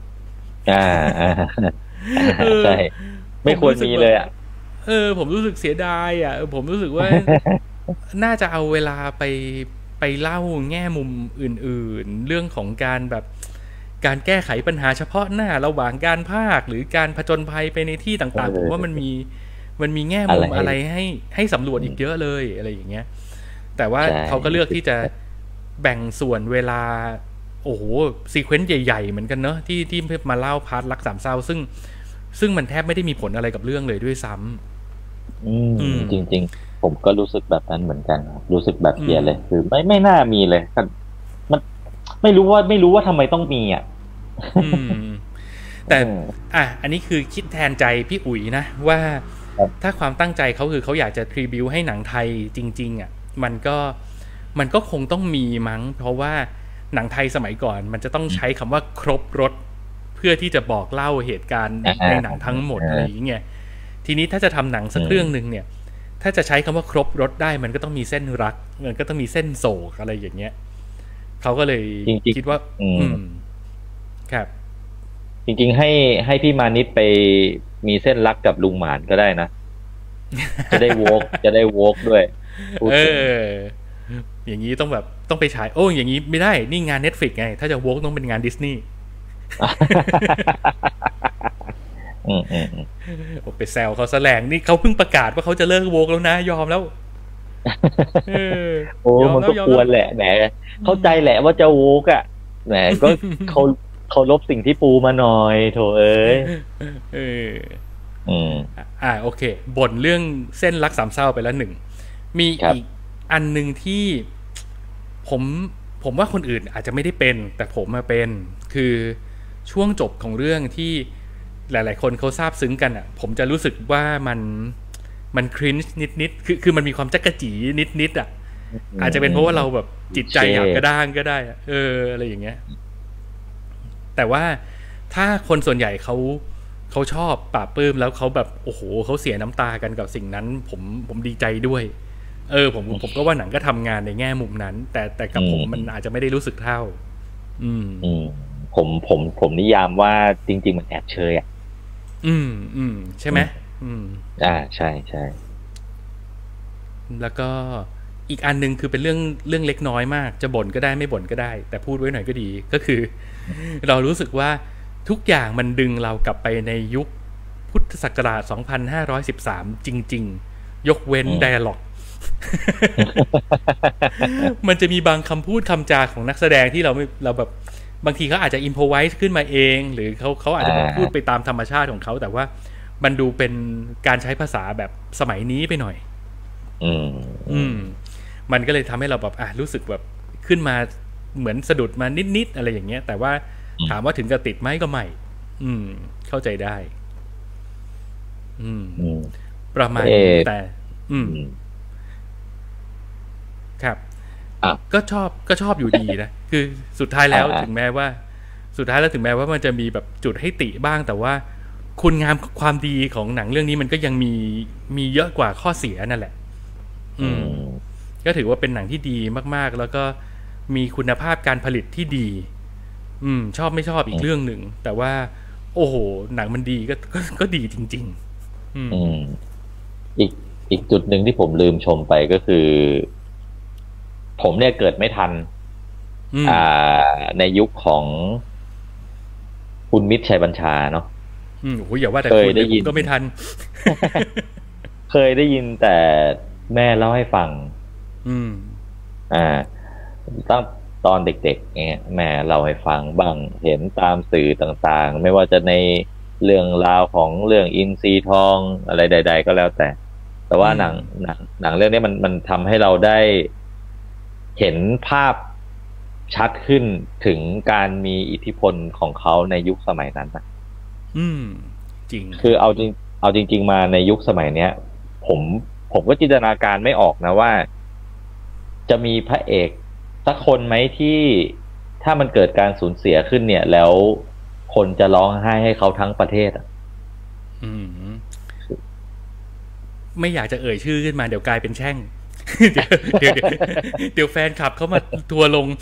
ใช่ไม่ควรมีเลยผมรู้สึกเสียดายผมรู้สึกว่าน่าจะเอาเวลาไปเล่าแง่มุมอื่นๆเรื่องของการแบบการแก้ไขปัญหาเฉพาะหน้าระหว่างการพากย์หรือการผจญภัยไปในที่ต่างๆผมว่ามันมีแง่มุมอะไรให้สำรวจอีกเยอะเลยอะไรอย่างเงี้ยแต่ว่าเขาก็เลือกที่จะแบ่งส่วนเวลาโอ้โหซีเควนซ์ใหญ่ๆเหมือนกันเนอะที่มาเล่าพาร์ทรักสามเศร้าซึ่งมันแทบไม่ได้มีผลอะไรกับเรื่องเลยด้วยซ้ำจริงๆผมก็รู้สึกแบบนั้นเหมือนกันรู้สึกแบบเฮียเลยคือไม่น่ามีเลยมันไม่รู้ว่าทำไมต้องมีแต่อันนี้คือคิดแทนใจพี่อุ๋ยนะว่าถ้าความตั้งใจเขาคือเขาอยากจะทริบิวให้หนังไทยจริงๆมันก็คงต้องมีมั้งเพราะว่าหนังไทยสมัยก่อนมันจะต้องใช้คำว่าครบรสเพื่อที่จะบอกเล่าเหตุการณ์ในหนังทั้งหมดอะไรอย่างเงี้ยทีนี้ถ้าจะทำหนังสักเรื่องนึงเนี่ยถ้าจะใช้คำว่าครบรสได้มันก็ต้องมีเส้นรักมันก็ต้องมีเส้นโศกอะไรอย่างเงี้ยเขาก็เลยคิดว่าครับจริงๆให้พี่มานิดไปมีเส้นรักกับลุงหมานก็ได้นะจะได้โวกด้วยอย่างนี้ต้องไปฉายอย่างนี้ไม่ได้นี่งาน Netflix ไงถ้าจะโวกต้องเป็นงานดิสนีย์ไปแซวเขาแสลงนี่เขาเพิ่งประกาศว่าเขาจะเลิกโวกแล้วนะยอมแล้วมันก็ควรแหละแหมเข้าใจแหละว่าจะโวกแหมก็เขาลบสิ่งที่ปูมาหน่อยโถเอ้ยโอเคบ่นเรื่องเส้นรักสามเศร้าไปแล้วหนึ่งมีอีกอันหนึ่งที่ผมว่าคนอื่นอาจจะไม่ได้เป็นแต่ผมมาเป็นคือช่วงจบของเรื่องที่หลายๆคนเขาซาบซึ้งกันผมจะรู้สึกว่ามันครินช์นิดๆคือมันมีความจักระจีนิดอาจจะเป็นเพราะว่าเราแบบจิตใจอยากกระด้างก็ได้อะไรอย่างเงี้ยแต่ว่าถ้าคนส่วนใหญ่เขาชอบปราบปลื้มแล้วเขาแบบโอ้โหเขาเสียน้ำตากันกับสิ่งนั้นผมดีใจด้วยผมก็ว่าหนังก็ทำงานในแง่มุมนั้นแต่กับผมมันอาจจะไม่ได้รู้สึกเท่าผมนิยามว่าจริงๆมันแอบเชยใช่ไหมใช่แล้วก็อีกอันนึงคือเป็นเรื่องเล็กน้อยมากจะบ่นก็ได้ไม่บ่นก็ได้แต่พูดไว้หน่อยก็ดีก็คือ เรารู้สึกว่าทุกอย่างมันดึงเรากลับไปในยุคพุทธศักราช 2513 จริงๆยกเว้นไดอะล็อกมันจะมีบางคำพูดคำจาของนักแสดงที่เราแบบบางทีเขาอาจจะอินโพไวส์ขึ้นมาเองหรือเขาอาจจะพูดไปตามธรรมชาติของเขาแต่ว่ามันดูเป็นการใช้ภาษาแบบสมัยนี้ไปหน่อยมันก็เลยทำให้เราแบบรู้สึกแบบขึ้นมาเหมือนสะดุดมานิดๆอะไรอย่างเงี้ยแต่ว่าถามว่าถึงกับติดไหมก็ไม่เข้าใจได้ประมาณแต่ครับก็ชอบอยู่ดีนะคือสุดท้ายแล้วถึงแม้ว่ามันจะมีแบบจุดให้ติบ้างแต่ว่าคุณงามความดีของหนังเรื่องนี้มันก็ยังมีเยอะกว่าข้อเสียนั่นแหละก็ถือว่าเป็นหนังที่ดีมากๆแล้วก็มีคุณภาพการผลิตที่ดีชอบไม่ชอบอีกเรื่องหนึ่งแต่ว่าโอ้โหหนังมันดีก็ดีจริงๆอีกจุดหนึ่งที่ผมลืมชมไปก็คือผมเนี่ยเกิดไม่ทันในยุคของคุณมิตรชัยบัญชาเนาะโอ้ยอย่าว่าแต่คุณได้ยินก็ไม่ทันเคยได้ยินแต่แม่เล่าให้ฟังตั้งตอนเด็กๆเนี่ยแม่เล่าให้ฟังบ้างเห็นตามสื่อต่างๆไม่ว่าจะในเรื่องราวของเรื่องอินทรีทองอะไรใดๆก็แล้วแต่ว่าหนังเรื่องนี้มันทำให้เราได้เห็นภาพชัดขึ้นถึงการมีอิทธิพลของเขาในยุคสมัยนั้นนะจริงคือเอาจริงๆมาในยุคสมัยเนี้ยผมก็จินตนาการไม่ออกนะว่าจะมีพระเอกสักคนไหมที่ถ้ามันเกิดการสูญเสียขึ้นเนี่ยแล้วคนจะร้องไห้ให้เขาทั้งประเทศไม่อยากจะเอ่ยชื่อขึ้นมาเดี๋ยวกลายเป็นแช่ง เดี๋ยวแฟนคลับเขามาทัวลง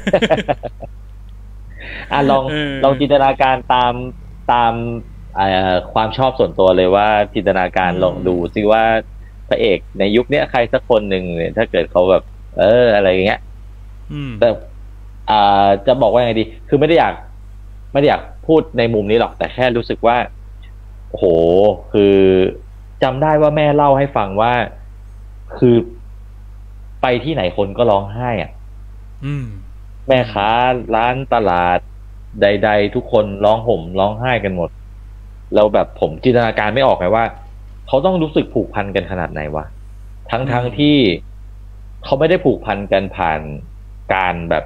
ลองจินตนาการตามความชอบส่วนตัวเลยว่าจินตนาการลองดูซิว่าพระเอกในยุคนี้ใครสักคนหนึ่งเนี่ยถ้าเกิดเขาแบบอะไรอย่างเงี้ยแต่จะบอกว่าไงดีคือไม่ได้อยากพูดในมุมนี้หรอกแต่แค่รู้สึกว่าโหคือจำได้ว่าแม่เล่าให้ฟังว่าคือไปที่ไหนคนก็ร้องไห้อ่ะแม่ค้าร้านตลาดใดๆทุกคนร้องห่มร้องไห้กันหมดแล้วแบบผมจินตนาการไม่ออกไงว่าเขาต้องรู้สึกผูกพันกันขนาดไหนวะทั้งที่เขาไม่ได้ผูกพันกันผ่านการแบบ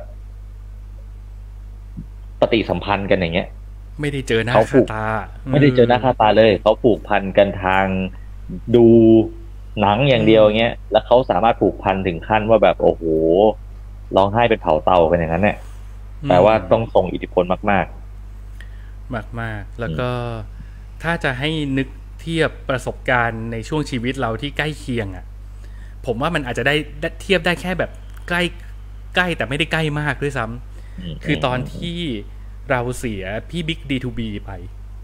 ปฏิสัมพันธ์กันอย่างเงี้ยไม่ได้เจอหน้าค่าตาไม่ได้เจอหน้าค่าตาเลยเขาผูกพันกันทางดูหนังอย่างเดียวเงี้ยแล้วเขาสามารถผูกพันถึงขั้นว่าแบบโอ้โหร้องไห้เป็นเผาเตากันอย่างนั้นเนี่ยแปลว่าต้องส่งอิทธิพลมากๆแล้วก็ถ้าจะให้นึกเทียบประสบการณ์ในช่วงชีวิตเราที่ใกล้เคียงอ่ะผมว่ามันอาจจะได้เทียบได้แค่แบบใกล้แต่ไม่ได้ใกล้มากด้วยซ้ำคือตอนที่เราเสียพี่บิ๊ก D2B ไป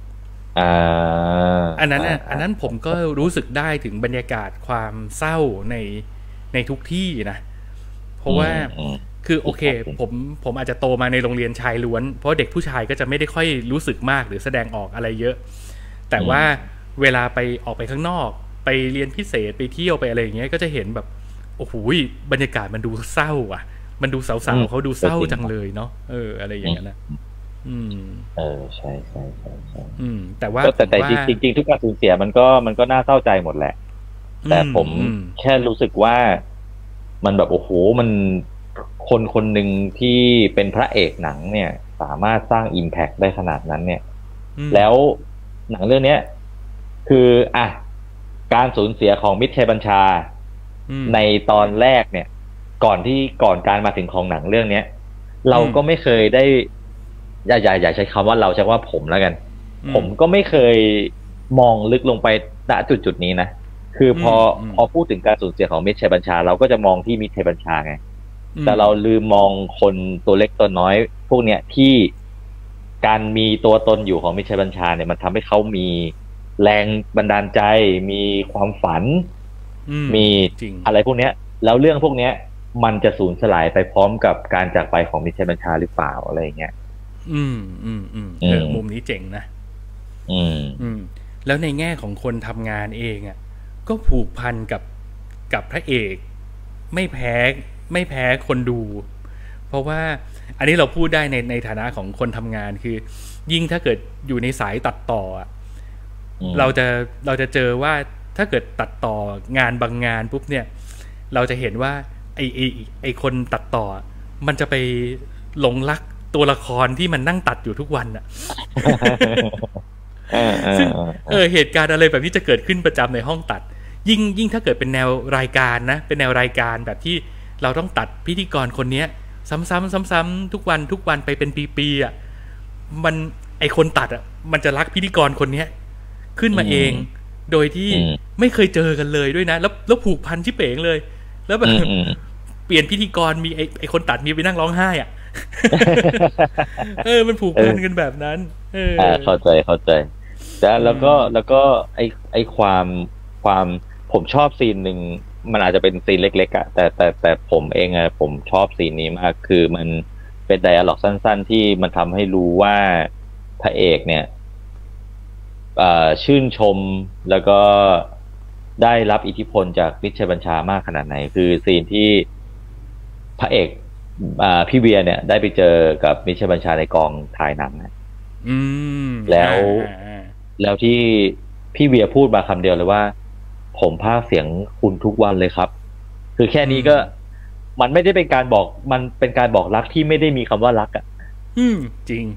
อันนั้นผมก็รู้สึกได้ถึงบรรยากาศความเศร้าในทุกที่นะเพราะว่าคือโอเคผมอาจจะโตมาในโรงเรียนชายล้วนเพราะเด็กผู้ชายก็จะไม่ได้ค่อยรู้สึกมากหรือแสดงออกอะไรเยอะแต่ว่าเวลาไปออกไปข้างนอกไปเรียนพิเศษไปเที่ยวไปอะไรอย่างเงี้ยก็จะเห็นแบบโอ้โหบรรยากาศมันดูเศร้าอ่ะมันดูสาวๆเขาดูเศร้าจังเลยเนาะอะไรอย่างเงี้ยนะใช่แต่ว่าแต่จริงทุกการสูญเสียมันก็น่าเศร้าใจหมดแหละแต่ผมแค่รู้สึกว่ามันแบบโอ้โหมันคนหนึ่งที่เป็นพระเอกหนังเนี่ยสามารถสร้างอิมแพคได้ขนาดนั้นเนี่ยแล้วหนังเรื่องนี้คือการสูญเสียของมิตรชัยบัญชาในตอนแรกเนี่ยก่อนการมาถึงของหนังเรื่องนี้เราก็ไม่เคยได้อย่าใช้คำว่าเราใช้ว่าผมแล้วกันผมก็ไม่เคยมองลึกลงไปณจุดนี้นะคือพอพูดถึงการสูญเสียของมิตรชัยบัญชาเราก็จะมองที่มิตรชัยบัญชาไงแต่เราลืมมองคนตัวเล็กตัวน้อยพวกเนี้ยที่การมีตัวตนอยู่ของมิตรชัยบัญชาเนี่ยมันทำให้เขามีแรงบันดาลใจมีความฝันมีอะไรพวกเนี้ยแล้วเรื่องพวกเนี้ยมันจะสูญสลายไปพร้อมกับการจากไปของมิตรชัยบัญชาหรือเปล่าอะไรอย่างเงี้ยมุมนี้เจ๋งนะแล้วในแง่ของคนทำงานเองอ่ะก็ผูกพันกับกับพระเอกไม่แพ้คนดู เพราะว่าอันนี้เราพูดได้ในฐานะของคนทำงานคือยิ่งถ้าเกิดอยู่ในสายตัดต่อเราจะเจอว่าถ้าเกิดตัดต่องานบางงานปุ๊บเนี่ยเราจะเห็นว่าไอคนตัดต่อมันจะไปหลงรักตัวละครที่มันนั่งตัดอยู่ทุกวันอ่ะ ซึ่งเหตุการณ์อะไรแบบนี้จะเกิดขึ้นประจำในห้องตัดยิ่งถ้าเกิดเป็นแนวรายการนะเป็นแนวรายการแบบที่เราต้องตัดพิธีกรคนนี้ซ้ำๆทุกวันไปเป็นปีๆอ่ะมันไอคนตัดอ่ะมันจะรักพิธีกรคนนี้ขึ้นมาเองโดยที่ไม่เคยเจอกันเลยด้วยนะแล้วผูกพันชิบเป๋งเลยแล้วแบบเปลี่ยนพิธีกรมีไอคนตัดมีไปนั่งร้องไห้อ่ะ มันผูกพันกันแบบนั้นเข้าใจแล้วก็ไอความผมชอบซีนหนึ่งมันอาจจะเป็นซีนเล็กๆอ่ะแต่ผมเองอะผมชอบซีนนี้มากคือมันเป็นไดอะล็อกสั้นๆที่มันทำให้รู้ว่าพระเอกเนี่ยชื่นชมแล้วก็ได้รับอิทธิพลจากมิตรชัยบัญชามากขนาดไหนคือซีนที่พระเอกพี่เวียเนี่ยได้ไปเจอกับมิตรชัยบัญชาในกองถ่ายหนังแล้วที่พี่เวียพูดมาคำเดียวเลยว่าผมพากย์เสียงคุณทุกวันเลยครับคือแค่นี้ก็มันไม่ได้เป็นการบอกมันเป็นการบอกรักที่ไม่ได้มีคำว่ารักอ่ะจริง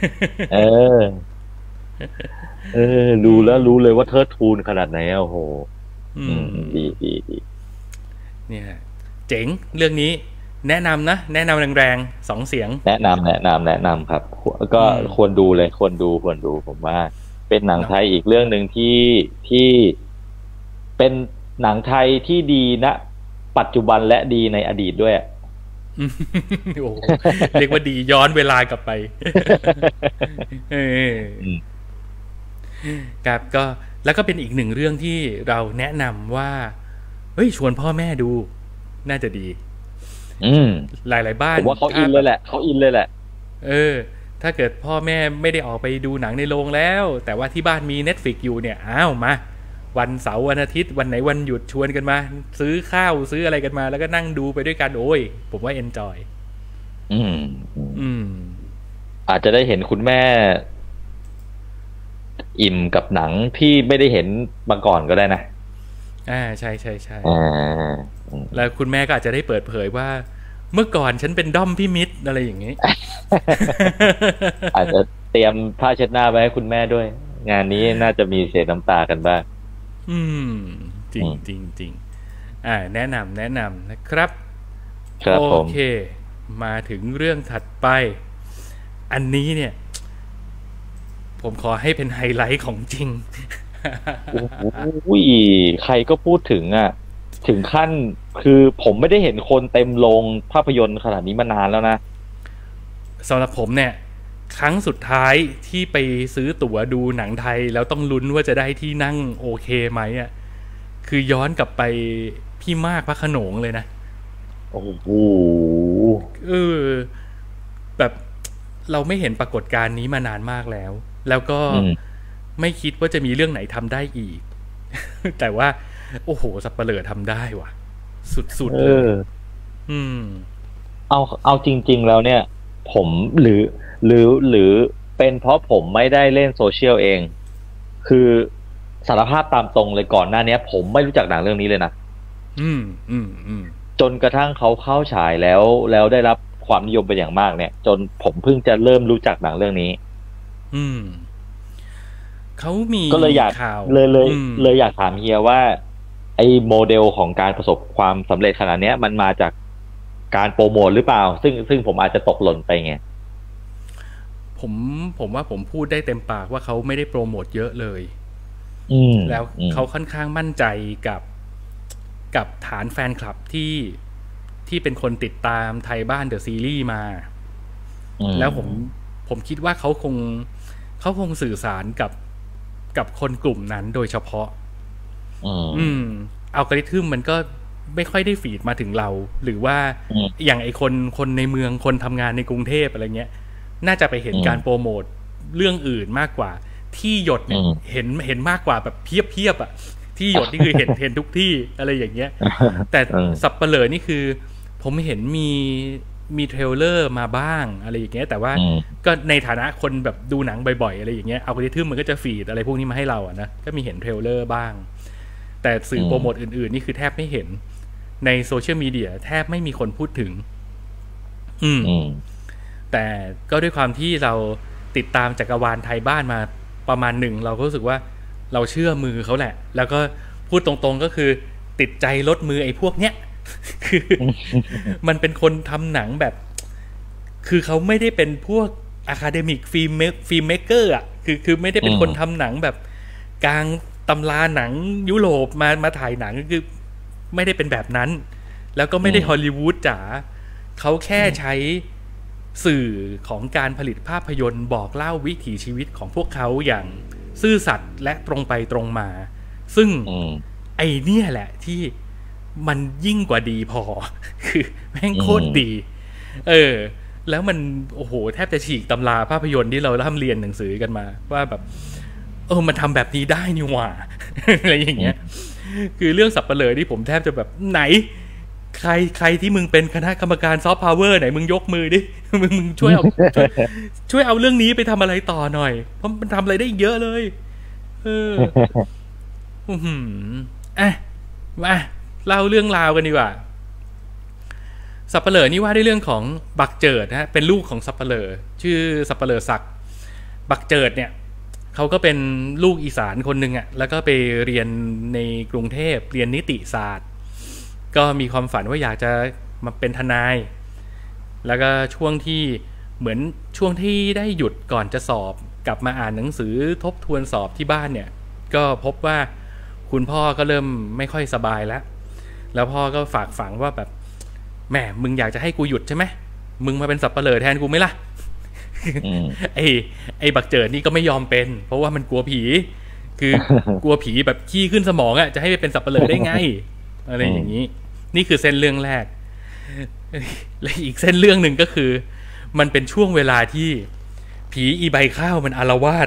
รู้แล้วรู้เลยว่าเทิดทูนขนาดไหนโอ้โหดีเนี่ยเจ๋งเรื่องนี้แนะนำนะแนะนำแรงๆ2 เสียงแนะนำครับก็ควรดูเลยควรดูผมว่าเป็นหนังไทยอีกเรื่องนึงที่เป็นหนังไทยที่ดีณปัจจุบันและดีในอดีตด้วยโอ้เรียกว่าดีย้อนเวลากลับไปครับก็แล้วก็เป็นอีกหนึ่งเรื่องที่เราแนะนำว่าเฮ้ยชวนพ่อแม่ดูน่าจะดีหลายๆบ้านผมว่าเขาอินเลยแหละถ้าเกิดพ่อแม่ไม่ได้ออกไปดูหนังในโรงแล้วแต่ว่าที่บ้านมี Netflix อยู่เนี่ยมาวันเสาร์วันอาทิตย์วันไหนวันหยุดชวนกันมาซื้อข้าวซื้ออะไรกันมาแล้วก็นั่งดูไปด้วยกันโอ้ยผมว่า enjoy อาจจะได้เห็นคุณแม่อิ่มกับหนังที่ไม่ได้เห็นมาก่อนก็ได้นะใช่แล้วคุณแม่ก็อาจจะได้เปิดเผยว่าเมื่อก่อนฉันเป็นด้อมพี่มิตรอะไรอย่างนี้อาจจะเตรียมผ้าเช็ดหน้าไว้ให้คุณแม่ด้วยงานนี้น่าจะมีเศษน้ำตากันบ้างจริงแนะนำนะครับโอเคมาถึงเรื่องถัดไปอันนี้เนี่ยผมขอให้เป็นไฮไลท์ของจริงใครก็พูดถึงถึงขั้นคือผมไม่ได้เห็นคนเต็มโรงภาพยนตร์ขนาดนี้มานานแล้วนะสำหรับผมเนี่ยครั้งสุดท้ายที่ไปซื้อตั๋วดูหนังไทยแล้วต้องลุ้นว่าจะได้ที่นั่งโอเคไหมคือย้อนกลับไปพี่มากพระโขนงเลยนะโอ้โหแบบเราไม่เห็นปรากฏการณ์นี้มานานมากแล้วก็ไม่คิดว่าจะมีเรื่องไหนทำได้อีก แต่ว่าโอ้โหสัปเหร่อทำได้ว่ะสุดๆเลยเอาจริงๆแล้วเนี่ยผมหรือเป็นเพราะผมไม่ได้เล่นโซเชียลเองคือสารภาพตามตรงเลยก่อนหน้านี้ผมไม่รู้จักหนังเรื่องนี้เลยนะจนกระทั่งเขาเข้าฉายแล้วได้รับความนิยมเป็นอย่างมากเนี่ยจนผมเพิ่งจะเริ่มรู้จักหนังเรื่องนี้เขามีก็เลยอยากเลยอยากถามเฮียว่าไอ้โมเดลของการประสบความสำเร็จขนาดนี้มันมาจากการโปรโมทหรือเปล่าซึ่งผมอาจจะตกหล่นไปไงผมว่าผมพูดได้เต็มปากว่าเขาไม่ได้โปรโมทเยอะเลยแล้วเขาค่อนข้างมั่นใจกับฐานแฟนคลับที่เป็นคนติดตามไทยบ้านเดอะซีรีส์มาแล้วผมคิดว่าเขาคงสื่อสารกับคนกลุ่มนั้นโดยเฉพาะอัลกอริทึมมันก็ไม่ค่อยได้ฟีดมาถึงเราหรือว่าอย่างไอคนในเมืองคนทำงานในกรุงเทพอะไรเงี้ยน่าจะไปเห็นการโปรโมทเรื่องอื่นมากกว่าที่หยดเนี่ยเห็นมากกว่าแบบเพียบที่หยดนี่คือเห็นทุกที่อะไรอย่างเงี้ยแต่สับเปลือนี่คือผมเห็นมีเทรลเลอร์มาบ้างอะไรอย่างเงี้ยแต่ว่าก็ในฐานะคนแบบดูหนังบ่อยๆอะไรอย่างเงี้ยอัลกอริทึมมันก็จะฟีดอะไรพวกนี้มาให้เราอะนะก็มีเห็นเทรลเลอร์บ้างแต่สื่อโปรโมทอื่นๆนี่คือแทบไม่เห็นในโซเชียลมีเดียแทบไม่มีคนพูดถึงแต่ก็ด้วยความที่เราติดตามจักรวาลไทยบ้านมาประมาณหนึ่งเราก็รู้สึกว่าเราเชื่อมือเขาแหละแล้วก็พูดตรงๆก็คือติดใจลดมือไอ้พวกเนี้ยคือมันเป็นคนทำหนังแบบคือเขาไม่ได้เป็นพวกอะคาเดมิกฟิล์มเมเกอร์อ่ะคือไม่ได้เป็นคนทำหนังแบบกลางตำราหนังยุโรปมาถ่ายหนังคือไม่ได้เป็นแบบนั้นแล้วก็ไม่ได้ฮอลลีวูดจ๋าเขาแค่ใช้สื่อของการผลิตภาพยนตร์บอกเล่าวิถีชีวิตของพวกเขาอย่างซื่อสัตย์และตรงไปตรงมาซึ่งไอเนี่ยแหละที่มันยิ่งกว่าดีพอคือแม่งโคตรดีแล้วมันโอ้โหแทบจะฉีกตำราภาพยนตร์ที่เราร่ำเรียนหนังสือกันมาว่าแบบมันทำแบบนี้ได้นี่หว่า อะไรอย่างเงี้ยคือเรื่องสับเปลือที่ผมแทบจะแบบไหนใครที่มึงเป็นคณะกรรมการซอฟต์พาวเวอร์ไหนมึงยกมือดิมึงช่วยเอาเรื่องนี้ไปทำอะไรต่อหน่อยเพราะมันทำอะไรได้เยอะเลยมาเล่าเรื่องราวกันดีกว่าสับเปลือนี่ว่าด้วยเรื่องของบักเจิดนะฮะเป็นลูกของสับเปลือชื่อสับเปลือศักดิ์บักเจิดเนี่ยเขาก็เป็นลูกอีสานคนหนึ่งอ่ะแล้วก็ไปเรียนในกรุงเทพเรียนนิติศาสตร์ก็มีความฝันว่าอยากจะมาเป็นทนายแล้วก็ช่วงที่ได้หยุดก่อนจะสอบกลับมาอ่านหนังสือทบทวนสอบที่บ้านเนี่ยก็พบว่าคุณพ่อก็เริ่มไม่ค่อยสบายแล้วพ่อก็ฝากฝังว่าแบบแหมมึงอยากจะให้กูหยุดใช่ไหมมึงมาเป็นสับเปลือแทนกูไหมล่ะ ไอ้บักเจิดนี่ก็ไม่ยอมเป็นเพราะว่ามันกลัวผีคือกลัวผีแบบขี้ขึ้นสมองอ่ะจะให้ไปเป็นสับเปลือได้ไงอะไรอย่างนี้นี่คือเส้นเรื่องแรกและอีกเส้นเรื่องหนึ่งก็คือมันเป็นช่วงเวลาที่ผีอีใบข้าวมันอาละวาด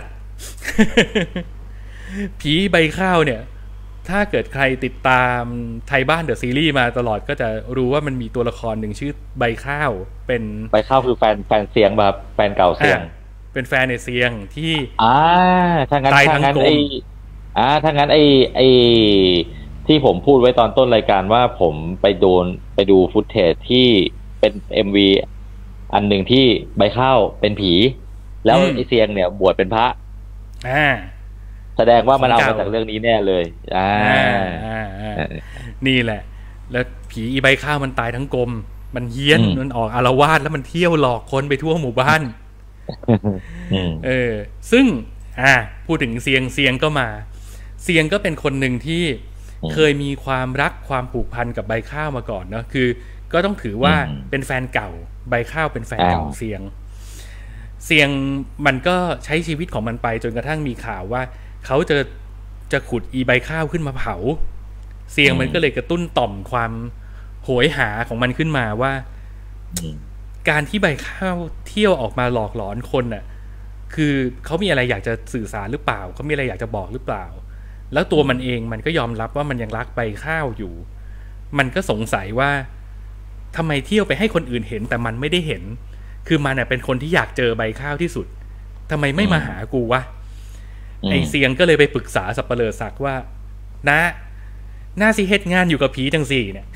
ผีใบข้าวเนี่ยถ้าเกิดใครติดตามไทยบ้านเดอะซีรีส์มาตลอดก็จะรู้ว่ามันมีตัวละครหนึ่งชื่อใบข้าวเป็นใบข้าวคือแฟนเสียงแบบแฟนเก่าเสียงเป็นแฟนในเสียงที่ถ้างั้นถ้างั้นไอที่ผมพูดไว้ตอนต้นรายการว่าผมไปดูฟุตเทจที่เป็น MV อันหนึ่งที่ใบข้าวเป็นผีแล้วไอเสียงเนี่ยบวชเป็นพระแสดงว่ามันเอามาจากเรื่องนี้แน่เลยนี่แหละแล้วผีอีใบข้าวมันตายทั้งกลมมันเฮี้ยนมันออกอาละวาดแล้วมันเที่ยวหลอกคนไปทั่วหมู่บ้านซึ่งพูดถึงเสียงก็มาเสียงก็เป็นคนหนึ่งที่เคยมีความรักความผูกพันกับใบข้าวมาก่อนเนาะคือก็ต้องถือว่าเป็นแฟนเก่าใบข้าวเป็นแฟนเก่าเสียงมันก็ใช้ชีวิตของมันไปจนกระทั่งมีข่าวว่าเขาจะขุดอีใบข้าวขึ้นมาเผาเสียงมันก็เลยกระตุ้นต่อมความโหยหาของมันขึ้นมาว่าการที่ใบข้าวเที่ยวออกมาหลอกหลอนคนน่ะคือเขามีอะไรอยากจะสื่อสารหรือเปล่าเขามีอะไรอยากจะบอกหรือเปล่าแล้วตัวมันเองมันก็ยอมรับว่ามันยังรักใบข้าวอยู่มันก็สงสัยว่าทำไมเที่ยวไปให้คนอื่นเห็นแต่มันไม่ได้เห็นคือมันเป็นคนที่อยากเจอใบข้าวที่สุดทำไมไม่มาหากูวะไอเสียงก็เลยไปปรึกษาสับเปลือศักดิ์ว่าน่าสิเฮ็ดงานอยู่กับผีจังสี่เนี่ย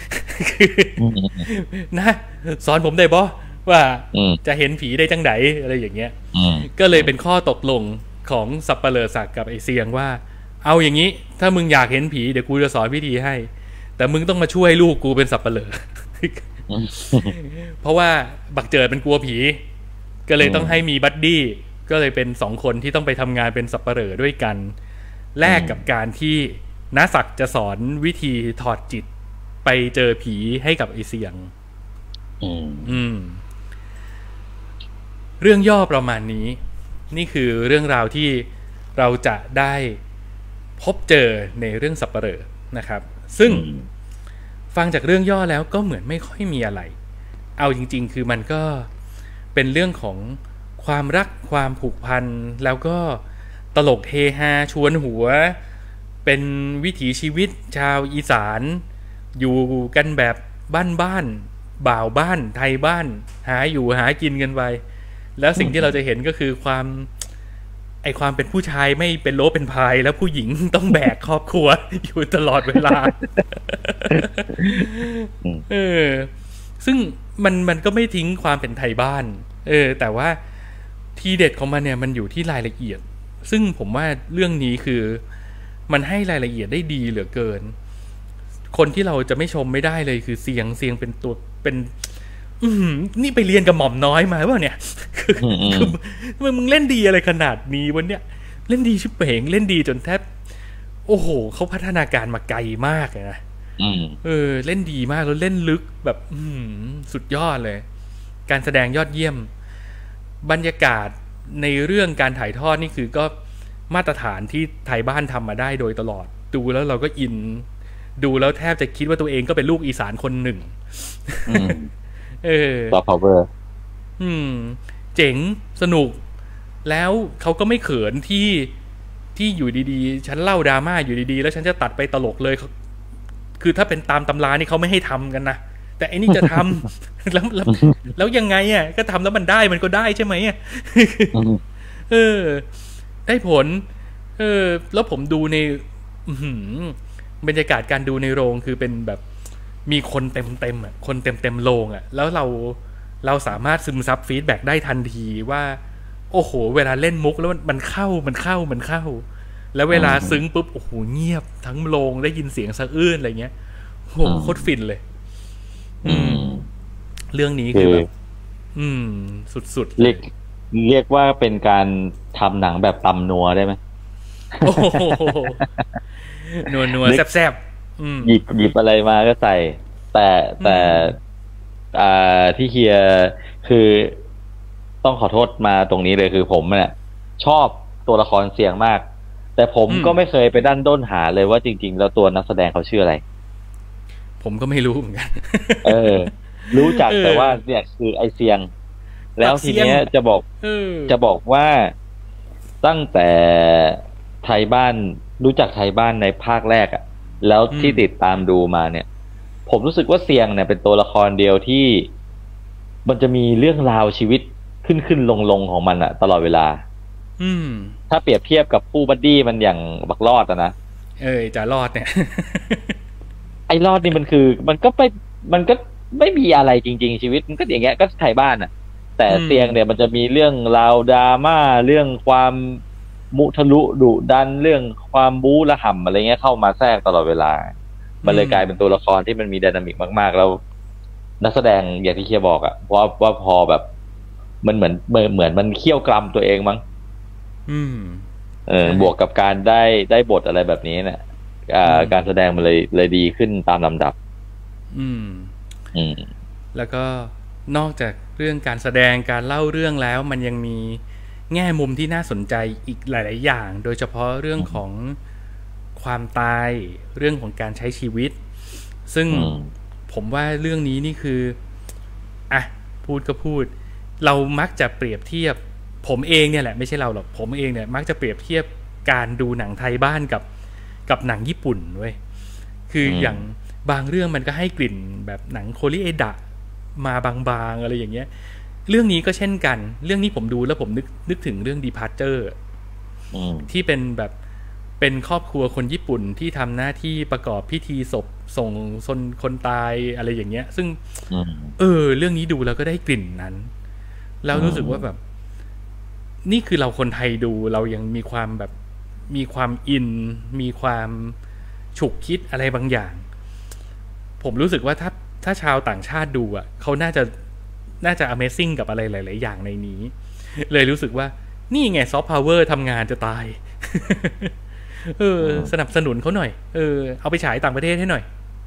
นะสอนผมได้บ่ว่าจะเห็นผีได้จังไหนอะไรอย่างเงี้ยก็เลยเป็นข้อตกลงของสับเปลือศักดิ์กับไอเสียงว่าเอาอย่างนี้ถ้ามึงอยากเห็นผีเดี๋ยวกูจะสอนวิธีให้แต่มึงต้องมาช่วยลูกกูเป็นสับเปลือ เพราะว่าบักเจิดเป็นกลัวผีก็เลยต้องให้มีบัดดี้ก็เลยเป็น2คนที่ต้องไปทำงานเป็นสับเปลือด้วยกันแลกกับการที่น้าศักดิ์จะสอนวิธีถอดจิตไปเจอผีให้กับไอเสียงเรื่องย่อประมาณนี้นี่คือเรื่องราวที่เราจะได้พบเจอในเรื่องสับเปลือนะครับซึ่งฟังจากเรื่องย่อแล้วก็เหมือนไม่ค่อยมีอะไรเอาจริงๆคือมันก็เป็นเรื่องของความรักความผูกพันแล้วก็ตลกเฮฮาชวนหัวเป็นวิถีชีวิตชาวอีสานอยู่กันแบบบ้านๆบ่าวบ้านไทยบ้านหาอยู่หากินกันไปแล้วสิ่งที่เราจะเห็นก็คือความเป็นผู้ชายไม่เป็นโลเป็นพายแล้วผู้หญิงต้องแบกครอบครัวอยู่ตลอดเวลาซึ่งมันก็ไม่ทิ้งความเป็นไทยบ้านแต่ว่าทีเด็ดของมันเนี่ยมันอยู่ที่รายละเอียดซึ่งผมว่าเรื่องนี้คือมันให้รายละเอียดได้ดีเหลือเกินคนที่เราจะไม่ชมไม่ได้เลยคือเสียงเป็นตัวเป็นนี่ไปเรียนกับหม่อมน้อยมาเปล่าเนี่ยคือมึงเล่นดีอะไรขนาดนี้วันเนี้ยเล่นดีชิบเป๋งเล่นดีจนแทบโอ้โหเขาพัฒนาการมาไกลมากเลยนะเล่นดีมากแล้วเล่นลึกแบบสุดยอดเลยการแสดงยอดเยี่ยมบรรยากาศในเรื่องการถ่ายทอดนี่คือก็มาตรฐานที่ไทยบ้านทำมาได้โดยตลอดดูแล้วเราก็อินดูแล้วแทบจะคิดว่าตัวเองก็เป็นลูกอีสานคนหนึ่งซอฟต์พาวเวอร์เจ๋งสนุกแล้วเขาก็ไม่เขินที่อยู่ดีๆฉันเล่าดราม่าอยู่ดีๆแล้วฉันจะตัดไปตลกเลยคือถ้าเป็นตามตำรานี่เขาไม่ให้ทำกันนะแต่ไอ้นี่จะทำ แล้วยังไงอ่ะก็ทำแล้วมันได้มันก็ได้ใช่ไหมอ่ะได้ผลแล้วผมดูในบรรยากาศการดูในโรงคือเป็นแบบมีคนเต็มอ่ะคนเต็มโรงอ่ะแล้วเราสามารถซึมซับฟีดแบ็กได้ทันทีว่าโอ้โหเวลาเล่นมุกแล้วมันเข้าแล้วเวลาซึ้งปุ๊บโอ้โหเงียบทั้งโรงได้ยินเสียงสะอื้นอะไรเงี้ยโหโคตรฟินเลยเรื่องนี้คือแบบสุดๆเรียกว่าเป็นการทำหนังแบบตำนัวได้ไหมโอ้โหนัวแซ่บๆหยิบอะไรมาก็ใส่แต่ที่เฮียคือต้องขอโทษมาตรงนี้เลยคือผมเนี่ยชอบตัวละครเสียงมากแต่ผมก็ไม่เคยไปดั้นด้นหาเลยว่าจริงๆแล้วตัวนักแสดงเขาชื่ออะไรผมก็ไม่รู้เหมือนกันรู้จักแต่ว่าเนี่ยคือไอเสียงแล้วทีเนี้ยจะบอกว่าตั้งแต่ไทยบ้านรู้จักไทยบ้านในภาคแรกอะแล้วที่ติดตามดูมาเนี่ยผมรู้สึกว่าเสียงเนี่ยเป็นตัวละครเดียวที่มันจะมีเรื่องราวชีวิตขึ้นลงของมันอะตลอดเวลาถ้าเปรียบเทียบกับผู้บัดดี้มันอย่างบักรอดนะจะรอดเนี่ยไอ้รอดนี่มันก็ไม่มีอะไรจริงๆชีวิตมันก็อย่างเงี้ยก็ไทยบ้านอะแต่เตียงเนี่ยมันจะมีเรื่องราวดราม่าเรื่องความมุทะลุดุดันเรื่องความบู๊ระห่ำอะไรเงี้ยเข้ามาแทรกตลอดเวลามันเลยกลายเป็นตัวละครที่มันมีไดนามิกมากๆแล้วนักแสดงอย่างที่เคียบอกอะว่าพอแบบมันเหมือนมันเคี่ยวกรำตัวเองมั้งบวกกับการได้บทอะไรแบบนี้เนี่ยการแสดงมันเลยดีขึ้นตามลำดับแล้วก็นอกจากเรื่องการแสดงการเล่าเรื่องแล้วมันยังมีแง่มุมที่น่าสนใจอีกหลายๆอย่างโดยเฉพาะเรื่องของความตายเรื่องของการใช้ชีวิตซึ่งผมว่าเรื่องนี้นี่คือพูดก็พูดเรามักจะเปรียบเทียบผมเองเนี่ยแหละไม่ใช่เราหรอกผมเองเนี่ยมักจะเปรียบเทียบการดูหนังไทยบ้านกับหนังญี่ปุ่นเว้ยคืออย่างบางเรื่องมันก็ให้กลิ่นแบบหนังโคริเอดะมาบางๆอะไรอย่างเงี้ยเรื่องนี้ก็เช่นกันเรื่องนี้ผมดูแล้วผมนึกถึงเรื่อง Departure ที่เป็นแบบเป็นครอบครัวคนญี่ปุ่นที่ทำหน้าที่ประกอบพิธีศพส่งคนตายอะไรอย่างเงี้ยซึ่งเรื่องนี้ดูแล้วก็ได้กลิ่นนั้นแล้วรู้สึกว่าแบบนี่คือเราคนไทยดูเรายังมีความแบบมีความอินมีความฉุกคิดอะไรบางอย่างผมรู้สึกว่าถ้าชาวต่างชาติดูอ่ะเขาน่าจะ Amazing กับอะไรหลายๆอย่างในนี้เลยรู้สึกว่านี่ไงซอฟต์พาวเวอร์ทำงานจะตาย สนับสนุนเขาหน่อยเอาไปฉายต่างประเทศให้หน่อย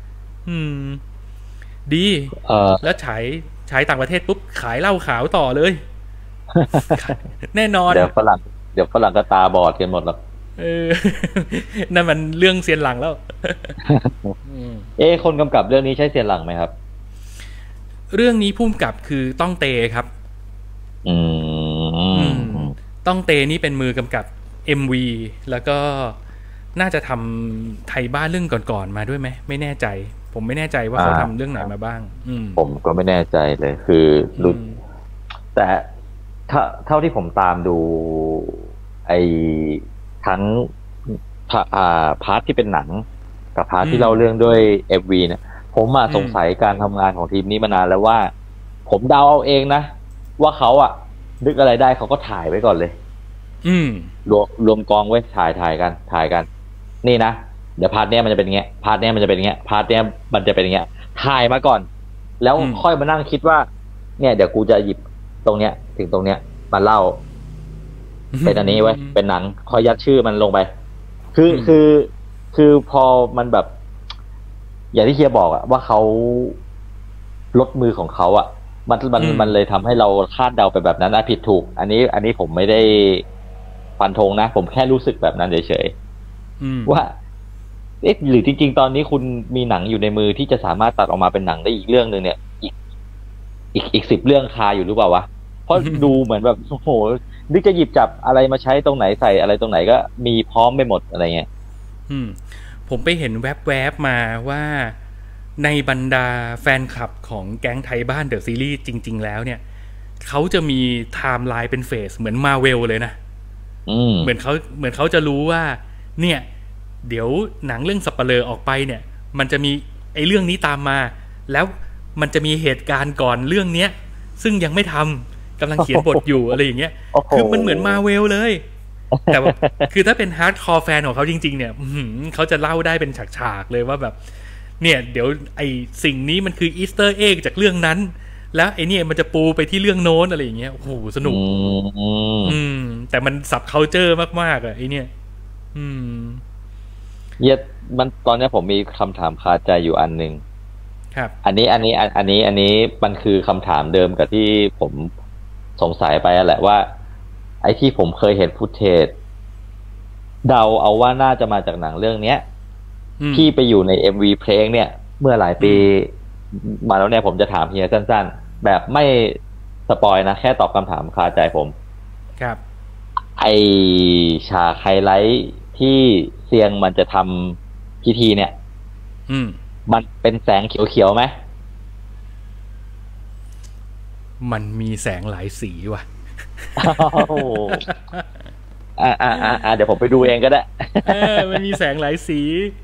ดีแล้วฉายต่างประเทศปุ๊บขายเหล้าขาวต่อเลย แน่นอนเดี๋ยวฝรั่งก็ตาบอดกันหมดหรอกนั่นมันเรื่องเซียนหลังแล้วคนกำกับเรื่องนี้ใช่เซียนหลังไหมครับเรื่องนี้ผู้กำกับคือต้องเตครับต้องเตนี่เป็นมือกำกับ MV แล้วก็น่าจะทำไทยบ้านเรื่องก่อนๆมาด้วยไหมไม่แน่ใจผมไม่แน่ใจว่าเขาทำเรื่องไหนมาบ้างผมก็ไม่แน่ใจเลยคือรู้แต่เท่าที่ผมตามดูไอ้ทั้งพาร์ทที่เป็นหนังกับพาร์ทที่เล่าเรื่องด้วย FV เนี่ยผมสงสัยการทำงานของทีมนี้มานานแล้วว่าผมเดาเอาเองนะว่าเขานึกอะไรได้เขาก็ถ่ายไว้ก่อนเลยรวมกองไว้ถ่ายกันนี่นะเดี๋ยวพาร์ทเนี้ยมันจะเป็นอย่างเงี้ยพาร์ทเนี้ยมันจะเป็นอย่างเงี้ยพาร์ทเนี้ยมันจะเป็นอย่างเงี้ยถ่ายมาก่อนแล้วค่อยมานั่งคิดว่าเนี่ยเดี๋ยวกูจะหยิบตรงเนี้ยถึงตรงเนี้ยมาเล่าเป็นอันนี้ไว้เป็นหนังคอยยัดชื่อมันลงไปคือพอมันแบบอย่างที่เฮียบอกว่าเขาลดมือของเขามันเลยทำให้เราคาดเดาไปแบบนั้นผิดถูกอันนี้ผมไม่ได้ฟันธงนะผมแค่รู้สึกแบบนั้นเฉยๆว่าหรือจริงๆตอนนี้คุณมีหนังอยู่ในมือที่จะสามารถตัดออกมาเป็นหนังได้อีกเรื่องนึงเนี่ยอีก10 เรื่องคาอยู่หรือเปล่าวะเพราะดูเหมือนแบบโอ้โหนึกจะหยิบจับอะไรมาใช้ตรงไหนใส่อะไรตรงไหนก็มีพร้อมไปหมดอะไรเงี้ยผมไปเห็นแวบๆมาว่าในบรรดาแฟนคลับของแก๊งไทยบ้านเดอะซีรีส์จริงๆแล้วเนี่ยเขาจะมีไทม์ไลน์เป็นเฟสเหมือนมาเวลเลยนะเหมือนเขาจะรู้ว่าเนี่ยเดี๋ยวหนังเรื่องสัปเหร่อออกไปเนี่ยมันจะมีไอ้เรื่องนี้ตามมาแล้วมันจะมีเหตุการณ์ก่อนเรื่องเนี้ยซึ่งยังไม่ทำกำลังเขียนบทอยู่อะไรอย่างเงี้ยคือมันเหมือนมาเวลเลยแต่ว่าคือถ้าเป็นฮาร์ดคอร์แฟนของเขาจริงๆเนี่ยเขาจะเล่าได้เป็นฉากๆเลยว่าแบบเนี่ยเดี๋ยวไอ้สิ่งนี้มันคืออีสเตอร์เอ็กจากเรื่องนั้นแล้วไอ้นี่มันจะปูไปที่เรื่องโน้นอะไรอย่างเงี้ยโอ้โหสนุกแต่มันสับคัลเจอร์มากๆไอ้เนี่ยมันตอนนี้ผมมีคำถามคาใจอยู่อันนึงครับอันนี้มันคือคำถามเดิมกับที่ผมสงสัยไปแหละว่าไอ้ที่ผมเคยเห็นฟุตเทจเดาเอาว่าน่าจะมาจากหนังเรื่องเนี้ยที่ไปอยู่ใน MV เพลงเนี่ยเมื่อหลายปีมาแล้วเนี่ยผมจะถามเฮียสั้นๆแบบไม่สปอยนะแค่ตอบคำถามคาใจผมครับไอฉากไฮไลท์ที่เซียงมันจะทำพิธีเนี่ยมันเป็นแสงเขียวๆไหมมันมีแสงหลายสีว่ะเดี๋ยวผมไปดูเองก็ได้มันมีแสงหลายสี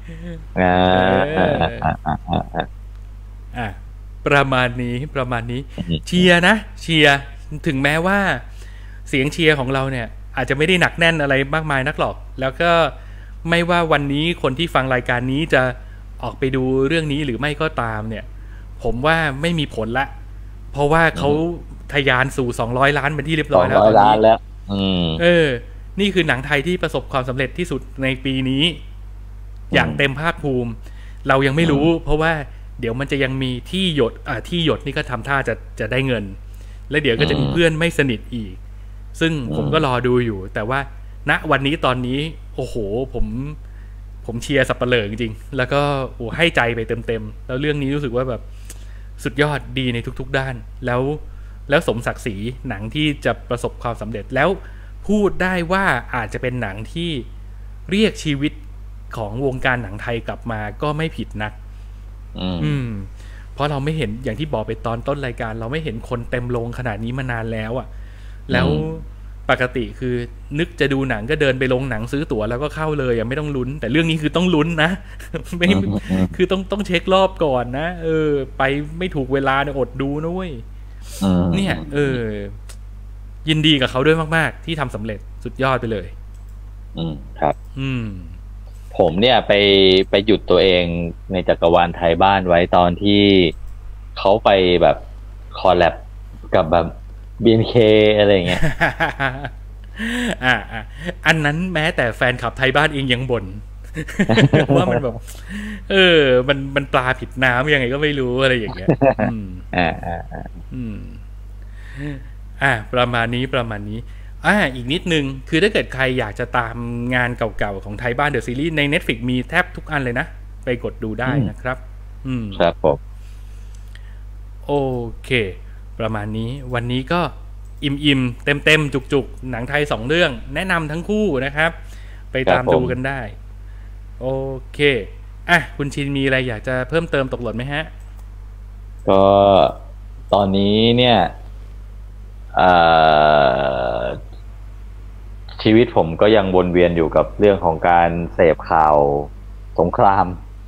ประมาณนี้เชียร์นะเชียร์ถึงแม้ว่าเสียงเชียร์ของเราเนี่ยอาจจะไม่ได้หนักแน่นอะไรมากมายนักหรอกแล้วก็ไม่ว่าวันนี้คนที่ฟังรายการนี้จะออกไปดูเรื่องนี้หรือไม่ก็ตามเนี่ยผมว่าไม่มีผลละเพราะว่าเขาทะยานสู่200 ล้านเป็นที่เรียบร้อยแล้วตอนนี้แล้วนี่คือหนังไทยที่ประสบความสำเร็จที่สุดในปีนี้อย่างเต็มภาคภูมิเรายังไม่รู้เพราะว่าเดี๋ยวมันจะยังมีที่หยดนี่ก็ทำท่าจะได้เงินและเดี๋ยวก็จะมีเพื่อนไม่สนิทอีกซึ่งผมก็รอดูอยู่แต่ว่าณวันนี้ตอนนี้โอ้โหผมเชียร์สัปเหร่อจริงๆแล้วก็ให้ใจไปเต็มๆแล้วเรื่องนี้รู้สึกว่าแบบสุดยอดดีในทุกๆด้านแล้วสมศักดิ์ศรีหนังที่จะประสบความสำเร็จแล้วพูดได้ว่าอาจจะเป็นหนังที่เรียกชีวิตของวงการหนังไทยกลับมาก็ไม่ผิดนักเพราะเราไม่เห็นอย่างที่บอกไปตอนต้นรายการเราไม่เห็นคนเต็มโรงขนาดนี้มานานแล้วอ่ะแล้วปกติคือนึกจะดูหนังก็เดินไปโรงหนังซื้อตั๋วแล้วก็เข้าเลยไม่ต้องลุ้นแต่เรื่องนี้คือต้องลุ้นนะไม่คือต้องเช็ครอบก่อนนะไปไม่ถูกเวลาเนี่ยอดดูนะเว้ยเนี่ยยินดีกับเขาด้วยมากๆที่ทำสำเร็จสุดยอดไปเลยครับผมเนี่ยไปหยุดตัวเองในจักรวาลไทยบ้านไว้ตอนที่เขาไปแบบคอลแลบกับแบบ BNK อะไรเงี้ยอันนั้นแม้แต่แฟนคลับไทยบ้านเองยังบ่นว่ามันแบบมันปลาผิดน้ำยังไงก็ไม่รู้อะไรอย่างเงี้ยประมาณนี้อีกนิดนึงคือถ้าเกิดใครอยากจะตามงานเก่าๆของไทยบ้านเดอะซีรีส์ใน Netflix มีแทบทุกอันเลยนะไปกดดูได้นะครับครับผมโอเคประมาณนี้วันนี้ก็อิ่มๆเต็มๆจุกๆหนังไทย2 เรื่องแนะนำทั้งคู่นะครับไปตามดูกันได้โอเคอ่ะคุณชินมีอะไรอยากจะเพิ่มเติมตกหล่นไหมฮะก็ตอนนี้เนี่ยเอ่อชีวิตผมก็ยังวนเวียนอยู่กับเรื่องของการเสพข่าวสงคราม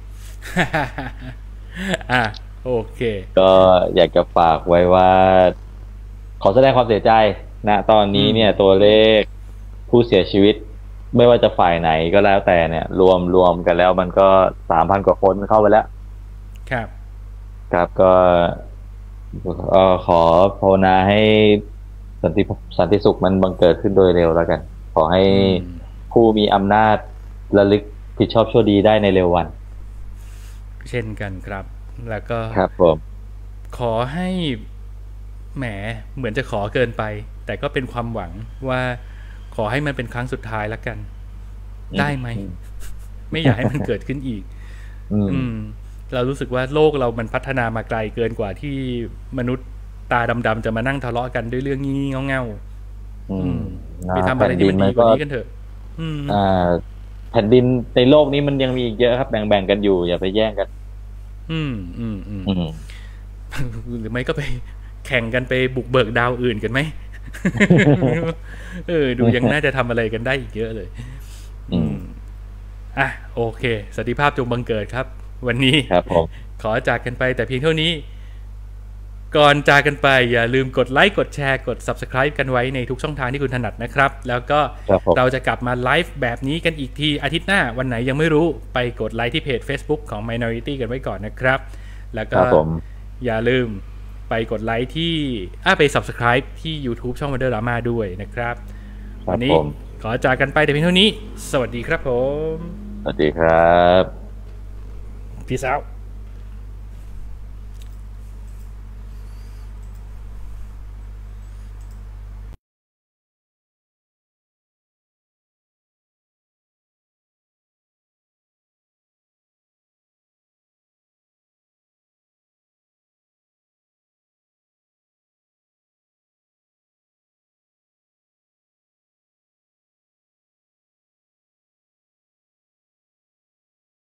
อ่ะโอเคก็อยากจะฝากไว้ว่าขอแสดงความเสียใจนะตอนนี้เนี่ยตัวเลขผู้เสียชีวิตไม่ว่าจะฝ่ายไหนก็แล้วแต่เนี่ยรวมกันแล้วมันก็3,000 กว่าคนเข้าไปแล้วครับครับก็ขอภาวนาให้สันติสุขมันบังเกิดขึ้นโดยเร็วแล้วกันขอให้ผู้มีอำนาจระลึกผิดชอบชั่วดีได้ในเร็ววันเช่นกันครับแล้วก็ครับผมขอให้แหมเหมือนจะขอเกินไปแต่ก็เป็นความหวังว่าขอให้มันเป็นครั้งสุดท้ายแล้วกันได้ไหมไม่อยากให้มันเกิดขึ้นอีกเรารู้สึกว่าโลกเรามันพัฒนามาไกลเกินกว่าที่มนุษย์ตาดำๆจะมานั่งทะเลาะกันด้วยเรื่องงี้เง่าไปทำอะไรที่มันดีกว่านี้กันเถอะแผ่นดินในโลกนี้มันยังมีอีกเยอะครับแบ่งกันอยู่อย่าไปแย่งกันหรือไม่ก็ไปแข่งกันไปบุกเบิกดาวอื่นกันไหมดูยังน่าจะทำอะไรกันได้อีกเยอะเลยอ่ะโอเคสันติภาพจงบังเกิดครับวันนี้ครับผมขอจากกันไปแต่เพียงเท่านี้ก่อนจากกันไปอย่าลืมกดไลค์กดแชร์กด Subscribe กันไว้ในทุกช่องทางที่คุณถนัดนะครับแล้วก็เราจะกลับมาไลฟ์แบบนี้กันอีกทีอาทิตย์หน้าวันไหนยังไม่รู้ไปกดไลค์ที่เพจ Facebook ของ Minority กันไว้ก่อนนะครับแล้วก็อย่าลืมไปกดไลค์ที่ไป Subscribe ที่ YouTube ช่อง Wonder Drama ด้วยนะครับวันนี้ขอจากกันไปแต่เพียงเท่านี้สวัสดีครับผมสวัสดีครับ Peace out